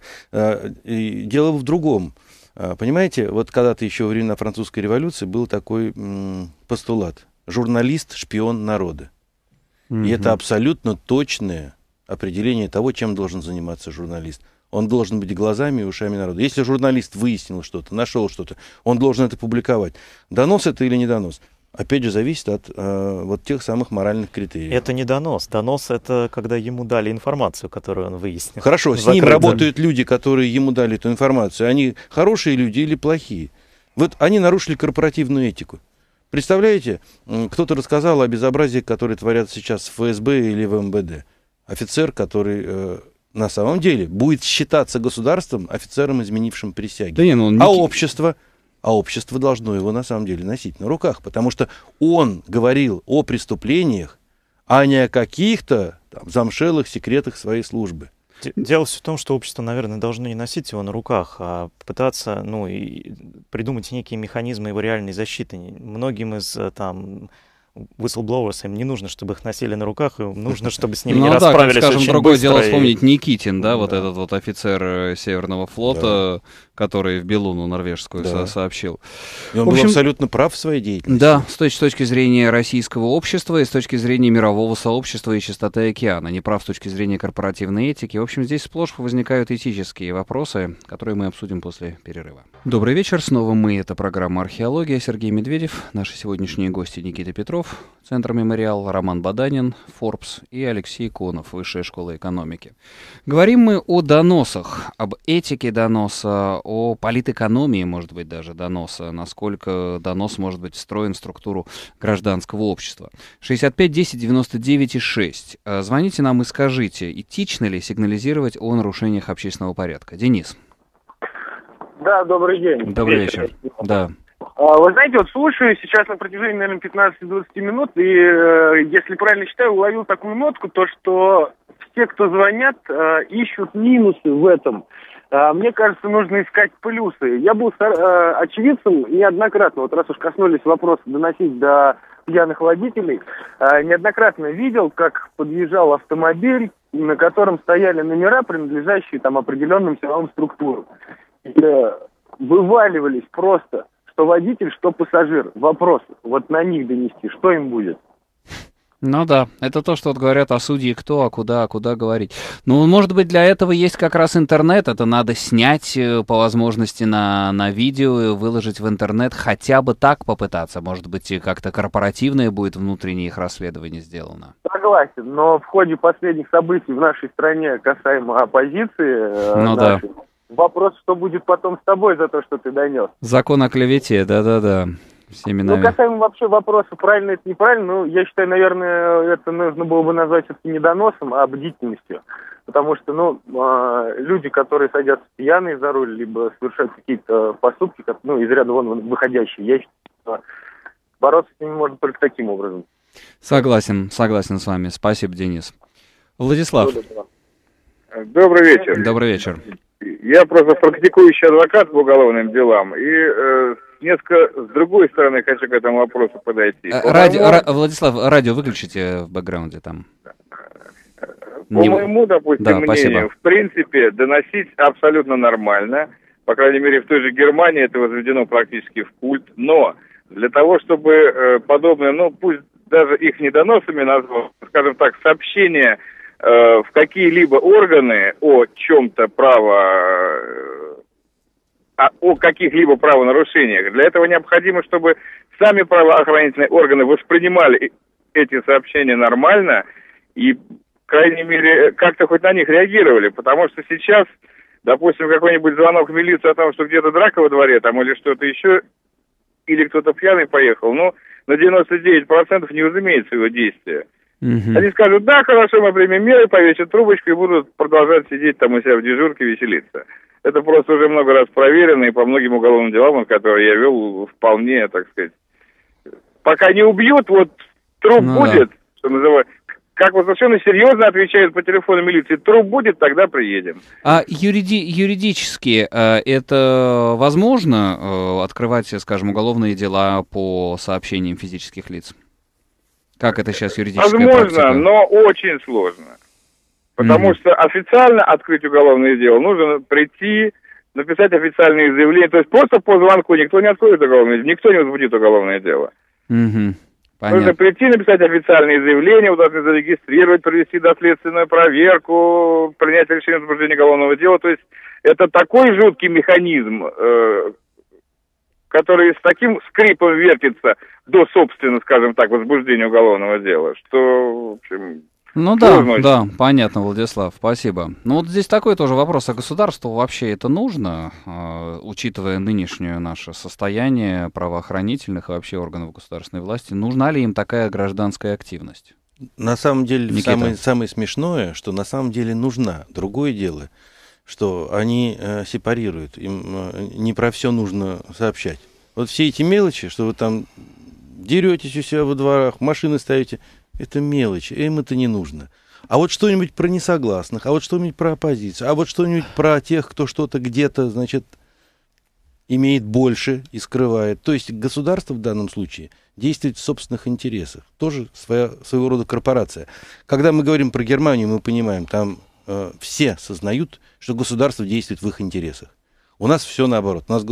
И дело в другом. Понимаете, вот когда-то еще во времена французской революции был такой постулат: журналист — шпион народа. И это абсолютно точное определение того, чем должен заниматься журналист. Он должен быть глазами и ушами народа. Если журналист выяснил что-то, нашел что-то, он должен это публиковать. Донос это или не донос? Опять же, зависит от вот тех самых моральных критериев. Это не донос. Донос — это когда ему дали информацию, которую он выяснил. Хорошо, с ним работают люди, которые ему дали эту информацию. Они хорошие люди или плохие? Вот они нарушили корпоративную этику. Представляете, кто-то рассказал о безобразии, которые творятся сейчас в ФСБ или в МВД. Офицер, который на самом деле будет считаться государством офицером, изменившим присяги. Да не, ну, А общество должно его на самом деле носить на руках, потому что он говорил о преступлениях, а не о каких-то там замшелых секретах своей службы. Дело все в том, что общество, наверное, должно не носить его на руках, а пытаться, и придумать некие механизмы его реальной защиты. Многим из там whistleblowers, им не нужно, чтобы их носили на руках, им нужно, чтобы с ними не расправились очень быстро. Скажем, другое дело вспомнить Никитин, да, вот этот вот офицер Северного флота, который в Белуну норвежскую сообщил. И он был абсолютно прав в своей деятельности. Да, с точки зрения российского общества и с точки зрения мирового сообщества и чистоты океана. Не прав с точки зрения корпоративной этики. В общем, здесь сплошь возникают этические вопросы, которые мы обсудим после перерыва. Добрый вечер, снова мы, это программа «Археология», Сергей Медведев, наши сегодняшние гости Никита Петров, Центр Мемориал, Роман Баданин, Forbes и Алексей Конов, Высшая школа экономики. Говорим мы о доносах, об этике доноса, о политэкономии, может быть, даже доноса, насколько донос может быть встроен в структуру гражданского общества. 65-10-99-6. Звоните нам и скажите, этично ли сигнализировать о нарушениях общественного порядка. Денис. Да, добрый день. Добрый вечер. Да. Вы знаете, вот слушаю сейчас на протяжении, наверное, 15-20 минут, и, если правильно считаю, уловил такую нотку, то, что все, кто звонят, ищут минусы в этом. Мне кажется, нужно искать плюсы. Я был очевидцем неоднократно, вот раз уж коснулись вопроса доносить до пьяных водителей, неоднократно видел, как подъезжал автомобиль, на котором стояли номера, принадлежащие там определенным силовым структурам. И вываливались просто, что водитель, что пассажир. Вопрос, вот на них донести, что им будет? Ну да, это то, что вот говорят о судье кто, а куда говорить. Ну, может быть, для этого есть как раз интернет, это надо снять по возможности на видео и выложить в интернет, хотя бы так попытаться. Может быть, как-то корпоративное будет внутреннее их расследование сделано. Согласен, но в ходе последних событий в нашей стране касаемо оппозиции нашей, вопрос, что будет потом с тобой за то, что ты донес. Закон о клевете, да-да-да. Ну, касаемо вообще вопроса, правильно это, неправильно, я считаю, наверное, это нужно было бы назвать все-таки не доносом, а бдительностью. Потому что, люди, которые садятся пьяные за руль, либо совершают какие-то поступки, из ряда вон выходящие, я считаю, что бороться с ними можно только таким образом. Согласен с вами. Спасибо, Денис. Владислав. Добрый вечер. Добрый вечер. Я просто практикующий адвокат по уголовным делам и несколько с другой стороны хочу к этому вопросу подойти. Владислав, радио выключите в бэкграунде там. моему, допустим, мнению, спасибо. В принципе, доносить абсолютно нормально. По крайней мере, в той же Германии это возведено практически в культ. Но для того, чтобы подобное, ну, пусть даже их не доносами назвал, скажем так, сообщение в какие-либо органы о чем-то о каких-либо правонарушениях. Для этого необходимо, чтобы сами правоохранительные органы воспринимали эти сообщения нормально и, по крайней мере, как-то хоть на них реагировали. Потому что сейчас, допустим, какой-нибудь звонок в милицию о том, что где-то драка во дворе там или что-то еще, или кто-то пьяный поехал, ну, на 99% не возымеет своего действия. Они скажут, да, хорошо, мы примем меры, повесят трубочку и будут продолжать сидеть там у себя в дежурке, веселиться. Это просто уже много раз проверено, и по многим уголовным делам, которые я вел, вполне, так сказать, пока не убьют, вот труп будет, что называется, как вот совершенно серьезно отвечают по телефону милиции, труп будет, тогда приедем. А юридически это возможно открывать, скажем, уголовные дела по сообщениям физических лиц? Как это сейчас юридическая практика? Возможно, но очень сложно. Потому что официально открыть уголовное дело нужно прийти, написать официальные заявления. То есть просто по звонку никто не откроет уголовное дело, никто не возбудит уголовное дело. Нужно прийти, написать официальные заявления, вы должны зарегистрировать, провести доследственную проверку, принять решение о возбуждении уголовного дела. То есть это такой жуткий механизм, который с таким скрипом вертится до, собственно, скажем так, возбуждения уголовного дела, что, в общем... Ну да, понятно, Владислав, спасибо. Ну вот здесь такой тоже вопрос, а государству вообще это нужно, учитывая нынешнее наше состояние правоохранительных и вообще органов государственной власти, нужна ли им такая гражданская активность? На самом деле, самое смешное, что на самом деле нужна. Другое дело, что они сепарируют, им не про все нужно сообщать. Вот все эти мелочи, что вы там деретесь у себя во дворах, машины ставите, это мелочи, им это не нужно. А вот что-нибудь про несогласных, а вот что-нибудь про оппозицию, а вот что-нибудь про тех, кто что-то где-то, значит, имеет больше и скрывает. То есть государство в данном случае действует в собственных интересах. Тоже своего рода корпорация. Когда мы говорим про Германию, мы понимаем, там все сознают, что государство действует в их интересах. У нас все наоборот. У нас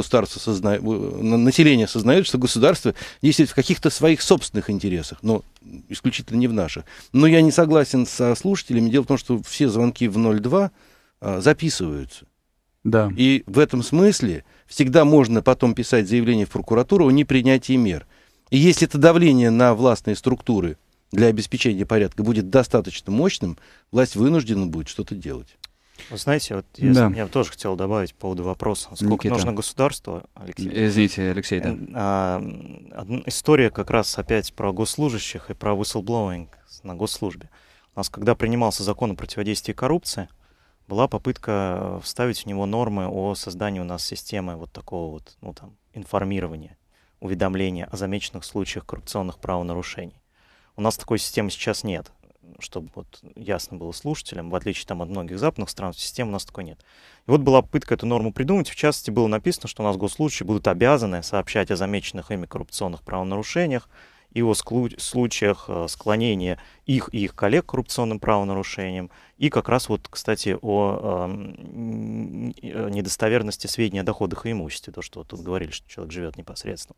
население сознает, что государство действует в каких-то своих собственных интересах, но исключительно не в наших. Но я не согласен со слушателями. Дело в том, что все звонки в 02 записываются. Да. И в этом смысле всегда можно потом писать заявление в прокуратуру о непринятии мер. И если это давление на властные структуры для обеспечения порядка будет достаточно мощным, власть вынуждена будет что-то делать. Вы знаете, вот я тоже хотел добавить по поводу вопроса, сколько нужно государству, Алексей. Извините, Алексей, да. История как раз опять про госслужащих и про whistleblowing на госслужбе. У нас, когда принимался закон о противодействии коррупции, была попытка вставить в него нормы о создании у нас системы вот такого вот, ну, там, информирования, уведомления о замеченных случаях коррупционных правонарушений. У нас такой системы сейчас нет. Чтобы вот ясно было слушателям, в отличие там, от многих западных стран, системы у нас такой нет. И вот была попытка эту норму придумать. В частности, было написано, что у нас госслужащие будут обязаны сообщать о замеченных ими коррупционных правонарушениях и о случаях склонения их и их коллег к коррупционным правонарушениям. И как раз вот, кстати, о недостоверности сведений о доходах и имуществе. То, что вот тут говорили, что человек живет непосредственно.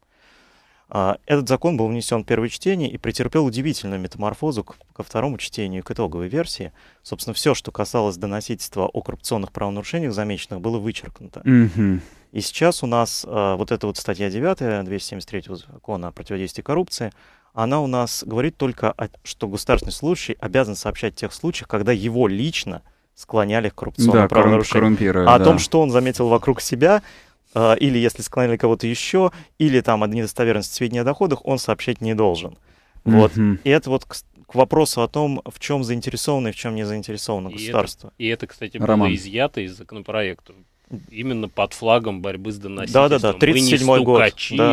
Этот закон был внесен в первое чтение и претерпел удивительную метаморфозу ко второму чтению, к итоговой версии. Собственно, все, что касалось доносительства о коррупционных правонарушениях замеченных, было вычеркнуто. И сейчас у нас вот эта вот статья 9 273 закона о противодействии коррупции, она у нас говорит только, что государственный служащий обязан сообщать в тех случаях, когда его лично склоняли к коррупционным правонарушениям. А о том, что он заметил вокруг себя, или если склоняли кого-то еще, или там о недостоверности сведений о доходах, он сообщать не должен. Вот. И это вот к вопросу о том, в чем заинтересовано и в чем не заинтересовано государство. И это, кстати, было изъято из законопроекта. Именно под флагом борьбы с доносительством. Да-да-да, 37-й год.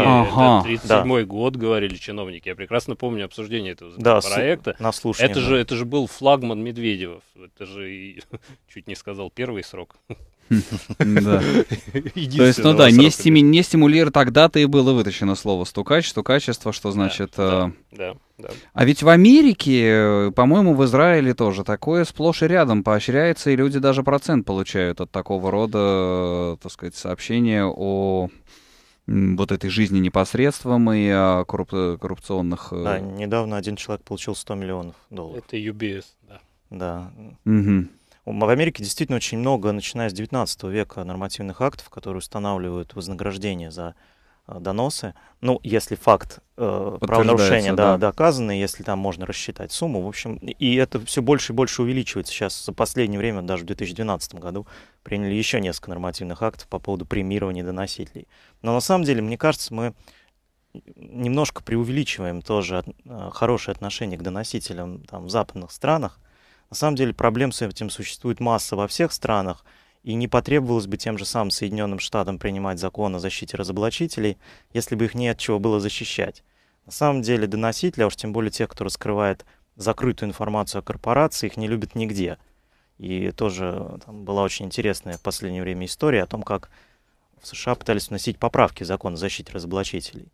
37-й год, говорили чиновники. Я прекрасно помню обсуждение этого законопроекта. Это же был флагман Медведева. Это же, чуть не сказал, первый срок. Да. То есть, ну да, не стимулирует, тогда-то и было вытащено слово стукачество, что значит... Да. А ведь в Америке, по-моему, в Израиле тоже такое сплошь и рядом поощряется, и люди даже процент получают от такого рода, так сказать, сообщения о вот этой жизни непосредством и о коррупционных... Да, недавно один человек получил $100 миллионов. Это UBS, да. Да. Угу. В Америке действительно очень много, начиная с 19 века, нормативных актов, которые устанавливают вознаграждение за доносы. Ну, если факт правонарушения доказан, если там можно рассчитать сумму. В общем, и это все больше и больше увеличивается. Сейчас в последнее время, даже в 2012 году, приняли еще несколько нормативных актов по поводу премирования доносителей. Но на самом деле, мне кажется, мы немножко преувеличиваем тоже хорошее отношение к доносителям там, в западных странах. На самом деле проблем с этим существует масса во всех странах, и не потребовалось бы тем же самым Соединенным Штатам принимать закон о защите разоблачителей, если бы их не от чего было защищать. На самом деле доносители, а уж тем более тех, кто раскрывает закрытую информацию о корпорации, их не любят нигде. И тоже там была очень интересная в последнее время история о том, как в США пытались вносить поправки в закон о защите разоблачителей.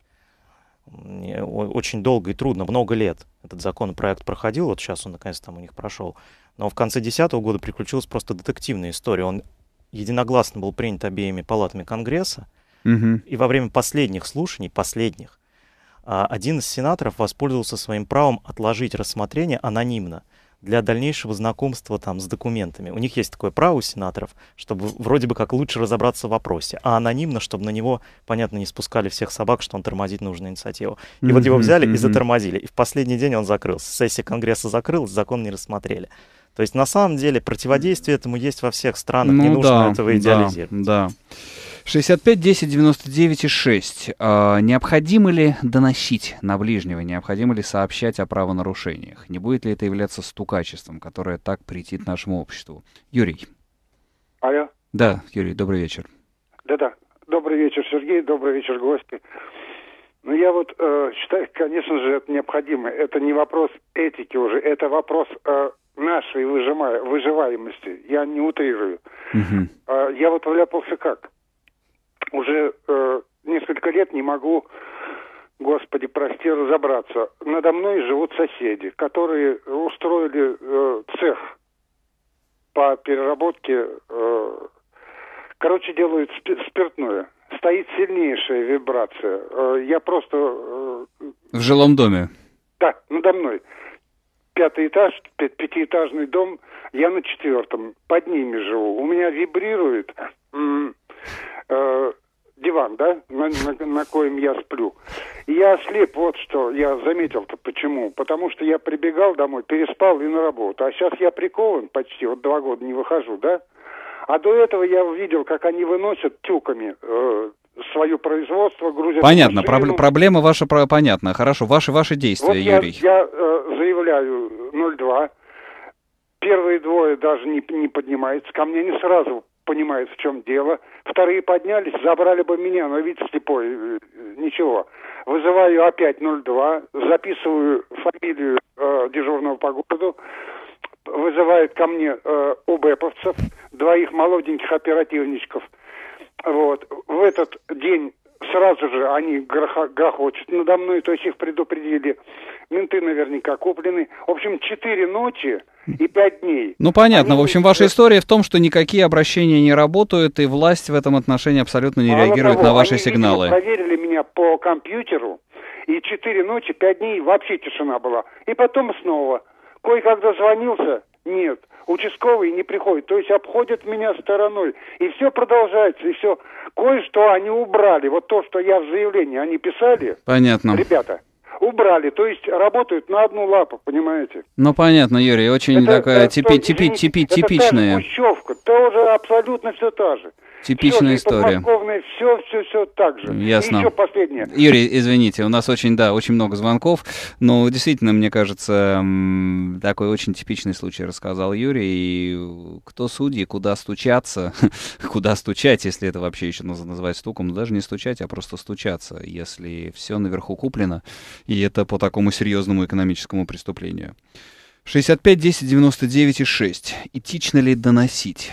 Очень долго и трудно, много лет этот законопроект проходил, вот сейчас он наконец там у них прошел, но в конце 2010 года приключилась просто детективная история. Он единогласно был принят обеими палатами Конгресса, и во время последних слушаний, один из сенаторов воспользовался своим правом отложить рассмотрение анонимно для дальнейшего знакомства там с документами. У них есть такое право у сенаторов, чтобы вроде бы как лучше разобраться в вопросе, а анонимно, чтобы на него, понятно, не спускали всех собак, что он тормозит нужную инициативу. И вот его взяли и затормозили. И в последний день он закрылся. Сессия Конгресса закрылась, закон не рассмотрели. То есть на самом деле противодействие этому есть во всех странах, не нужно этого идеализировать. Да. 65 10 99 6. Необходимо ли доносить на ближнего? Необходимо ли сообщать о правонарушениях? Не будет ли это являться стукачеством, которое так претит нашему обществу? Юрий. Алло. Да, Юрий, добрый вечер. Да-да. Добрый вечер, Сергей. Добрый вечер, гости. Ну, я вот считаю, конечно же, это необходимо. Это не вопрос этики уже, это вопрос нашей выживаемости. Я не утрирую. Я вот вляпался как? Уже несколько лет не могу, Господи, прости, разобраться. Надо мной живут соседи, которые устроили цех по переработке, делают спиртное. Стоит сильнейшая вибрация. Я просто... В жилом доме? Да, надо мной. 5-й этаж, 5-этажный дом, я на 4-м, под ними живу. У меня вибрирует... диван, да, на коем я сплю. И я ослеп, вот что я заметил-то почему. Потому что я прибегал домой, переспал и на работу. А сейчас я прикован почти, вот 2 года не выхожу, да. А до этого я видел, как они выносят тюками свое производство, грузят. Понятно, проблема ваша понятна. Хорошо, ваши действия, вот Юрий. Я заявляю 02. Первые 2 даже не поднимаются. Ко мне не сразу понимают, в чем дело. Вторые поднялись, забрали бы меня, но вид слепой, ничего. Вызываю опять 02, записываю фамилию дежурного по городу, вызывают ко мне ОБЭПовцев, 2 молоденьких оперативничков. Вот. В этот день сразу же они грохочут надо мной, то есть их предупредили. Менты наверняка куплены. В общем, 4 ночи и 5 дней. Ну, понятно. В общем, ваша история в том, что никакие обращения не работают, и власть в этом отношении абсолютно не реагирует на ваши сигналы. Они проверили меня по компьютеру, и 4 ночи, 5 дней вообще тишина была. И потом снова. Кое-когда звонился, нет. Участковый не приходит, то есть обходят меня стороной. И все продолжается, и все. Кое-что они убрали. Вот то, что я в заявлении, они писали. Понятно. Ребята, убрали, то есть работают на одну лапу, понимаете? Ну, понятно, Юрий, очень такая типичная. Это Хрущевка, тоже абсолютно все та же. Типичная история. Все так же. Ясно. И еще последнее. Юрий, извините, у нас очень много звонков, но действительно, мне кажется, такой очень типичный случай рассказал Юрий. И кто судьи, куда стучаться, куда стучать, если это вообще еще называть стуком, но даже не стучать, а просто стучаться, если все наверху куплено, и это по такому серьезному экономическому преступлению. 65 10 99 6. Этично ли доносить?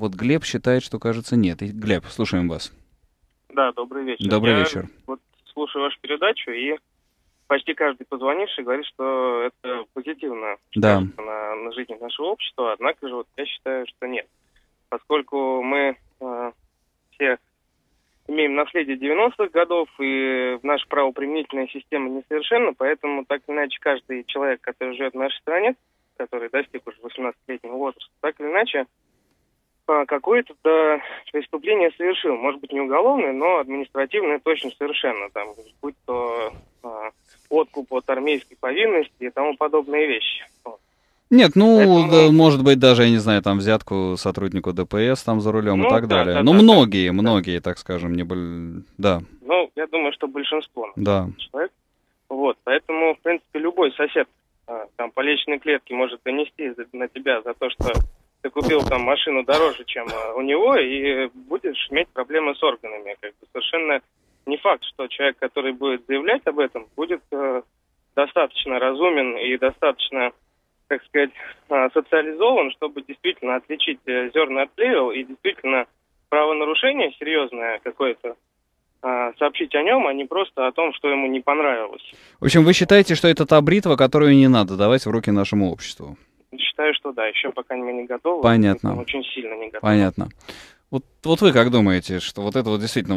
Вот Глеб считает, что, кажется, нет. Глеб, слушаем вас. Да, добрый вечер. Добрый вечер. Вот слушаю вашу передачу, и почти каждый позвонивший говорит, что это позитивно на жизнь нашего общества, однако же вот я считаю, что нет. Поскольку мы все имеем наследие 90-х годов, и наша правоприменительная система несовершенна, поэтому так или иначе каждый человек, который живет в нашей стране, который достиг уже 18-летнего возраста, так или иначе какое-то преступление совершил. Может быть, не уголовное, но административное точно совершенно. Там, будь то откуп от армейской повинности и тому подобные вещи. Нет, поэтому... может быть, даже, я не знаю, там взятку сотруднику ДПС там за рулем и так далее. Многие, так скажем, не были... Да. Я думаю, что большинство. Да. Человек. Вот, поэтому, в принципе, любой сосед там по личной клетке может донести на тебя за то, что ты купил там машину дороже, чем у него, и будешь иметь проблемы с органами. Совершенно не факт, что человек, который будет заявлять об этом, будет достаточно разумен и достаточно, так сказать, социализован, чтобы действительно отличить зерна от плевел и действительно правонарушение серьезное какое-то сообщить о нем, а не просто о том, что ему не понравилось. В общем, вы считаете, что это та бритва, которую не надо давать в руки нашему обществу? Считаю, что да, еще пока не готово. Понятно. Очень сильно не готово. Понятно. Вот вы как думаете, что вот это вот действительно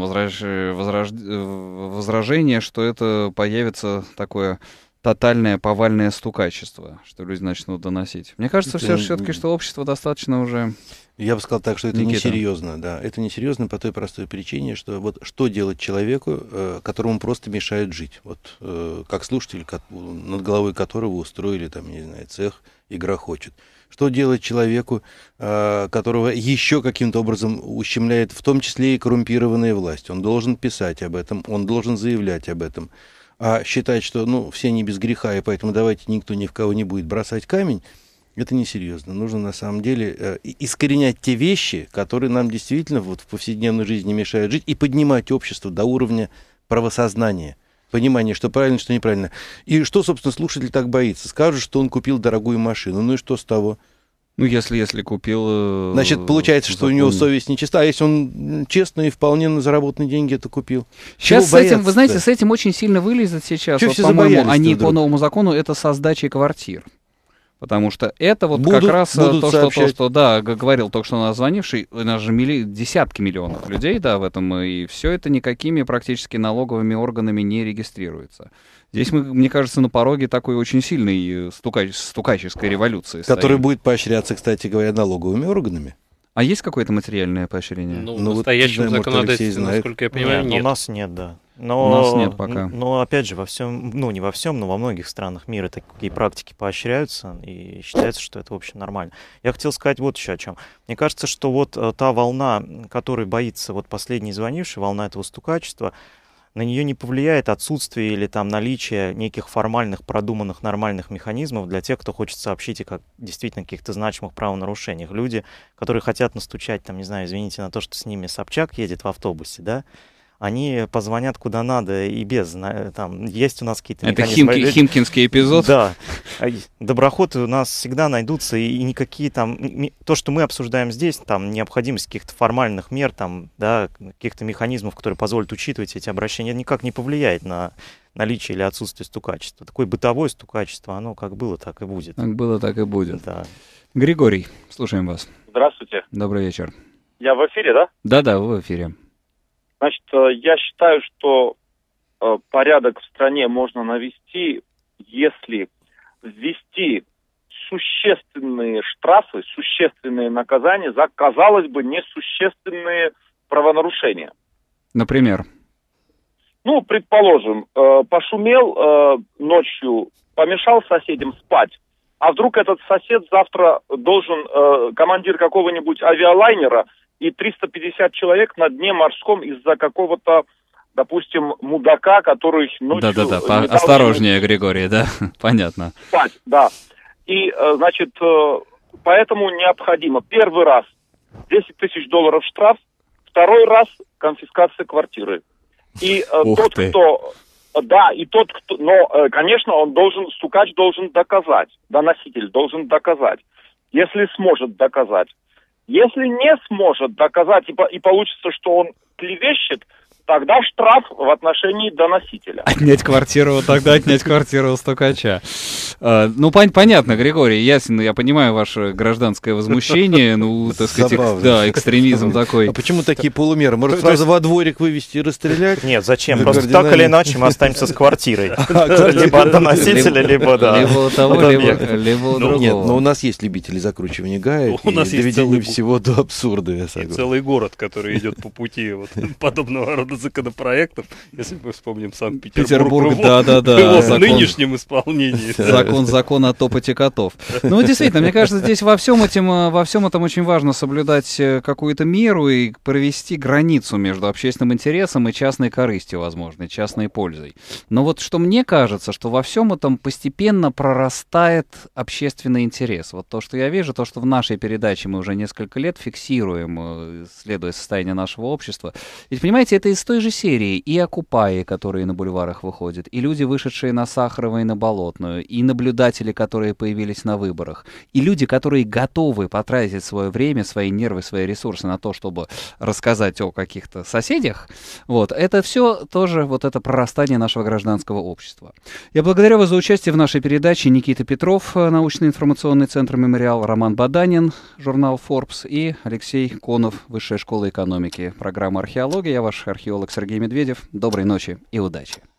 возражение, что это появится такое тотальное повальное стукачество, что люди начнут доносить? Мне кажется, все-таки, что общество достаточно уже... Я бы сказал так, что это несерьезно, да. Это несерьезно по той простой причине, что вот что делать человеку, которому просто мешают жить. Вот как слушатель, над головой которого устроили, там, не знаю, цех и грохочет. Что делать человеку, которого еще каким-то образом ущемляет, в том числе и коррумпированная власть? Он должен писать об этом, он должен заявлять об этом. А считать, что, все не без греха, и поэтому давайте никто ни в кого не будет бросать камень, это несерьезно. Нужно на самом деле искоренять те вещи, которые нам действительно вот в повседневной жизни мешают жить, и поднимать общество до уровня правосознания, понимания, что правильно, что неправильно. И что, собственно, слушатель так боится? Скажет, что он купил дорогую машину, ну и что с того? Если купил... Значит, получается, что у него совесть нечиста, а если он честно и вполне на заработанные деньги это купил? Сейчас с этим, вы знаете, с этим очень сильно вылезет сейчас. Вот, по-моему, они по новому закону, это со сдачей квартир. Потому что это вот как раз то, что говорил только что нас звонивший, у нас же десятки миллионов людей, в этом, и все это никакими практически налоговыми органами не регистрируется. Здесь мы, мне кажется, на пороге такой очень сильной стукаческой революции. Которая будет поощряться, кстати говоря, налоговыми органами. А есть какое-то материальное поощрение? В настоящем законодательстве, насколько я понимаю, нет. У нас нет, да. У нас нет пока. Но опять же, во всем, не во всем, но во многих странах мира такие практики поощряются, и считается, что это, в общем, нормально. Я хотел сказать вот еще о чем. Мне кажется, что вот та волна, которой боится вот последний звонивший, волна этого стукачества, на нее не повлияет отсутствие или там наличие неких формальных, продуманных, нормальных механизмов для тех, кто хочет сообщить о действительно каких-то значимых правонарушениях. Люди, которые хотят настучать, там, не знаю, извините, на то, что с ними Собчак едет в автобусе, да, они позвонят куда надо и без, там, есть у нас какие-то механизмы. Это химкинский эпизод? Да. Доброходы у нас всегда найдутся, и никакие там, то, что мы обсуждаем здесь, там, необходимость каких-то формальных мер, там, да, каких-то механизмов, которые позволят учитывать эти обращения, никак не повлияет на наличие или отсутствие стукачества. Такое бытовое стукачество, оно как было, так и будет. Как было, так и будет. Да. Григорий, слушаем вас. Здравствуйте. Добрый вечер. Я в эфире, да? Да, вы в эфире. Значит, я считаю, что порядок в стране можно навести, если ввести существенные штрафы, существенные наказания за, казалось бы, несущественные правонарушения. Например? Предположим, пошумел ночью, помешал соседям спать, а вдруг этот сосед завтра должен, командир какого-нибудь авиалайнера, и 350 человек на дне морском из-за какого-то, допустим, мудака, который ночью... Да, осторожнее, Григорий, да, понятно. Спать, да. И, значит, поэтому необходимо первый раз $10 тысяч штраф, второй раз конфискация квартиры. И но, конечно, стукач должен доказать, доноситель должен доказать. Если сможет доказать, Если не сможет доказать и получится, что он клевещет, тогда штраф в отношении доносителя. Отнять квартиру у стукача. Ну, понятно, Григорий, ясно, я понимаю ваше гражданское возмущение, ну, так сказать, да, экстремизм такой. А почему такие полумеры? Может, сразу во дворик вывести и расстрелять? Нет, зачем? Просто так или иначе мы останемся с квартирой. Либо от доносителя, либо, да. Либо того, либо у другого. Нет, но у нас есть любители закручивания гаек и доведения всего до абсурда, я согласен. И целый город, который идет по пути подобного рода законопроектов, если мы вспомним Санкт-Петербург, да. В нынешнем исполнении. Закон о топоте котов. Ну, действительно, мне кажется, здесь во всем этом очень важно соблюдать какую-то меру и провести границу между общественным интересом и частной корыстью, возможно, частной пользой. Но вот что мне кажется, что во всем этом постепенно прорастает общественный интерес. Вот то, что я вижу, то, что в нашей передаче мы уже несколько лет фиксируем, следуя состоянию нашего общества. Ведь, понимаете, это из той же серии и окупаи, которые на бульварах выходят, и люди, вышедшие на Сахарова и на Болотную, и наблюдатели, которые появились на выборах, и люди, которые готовы потратить свое время, свои нервы, свои ресурсы на то, чтобы рассказать о каких-то соседях, вот, это все тоже вот это прорастание нашего гражданского общества. Я благодарю вас за участие в нашей передаче. Никита Петров, научно-информационный центр «Мемориал», Роман Баданин, журнал Forbes, и Алексей Конов, Высшая школа экономики, программа «Археология». Я ваш археолог Сергей Медведев. Доброй ночи и удачи.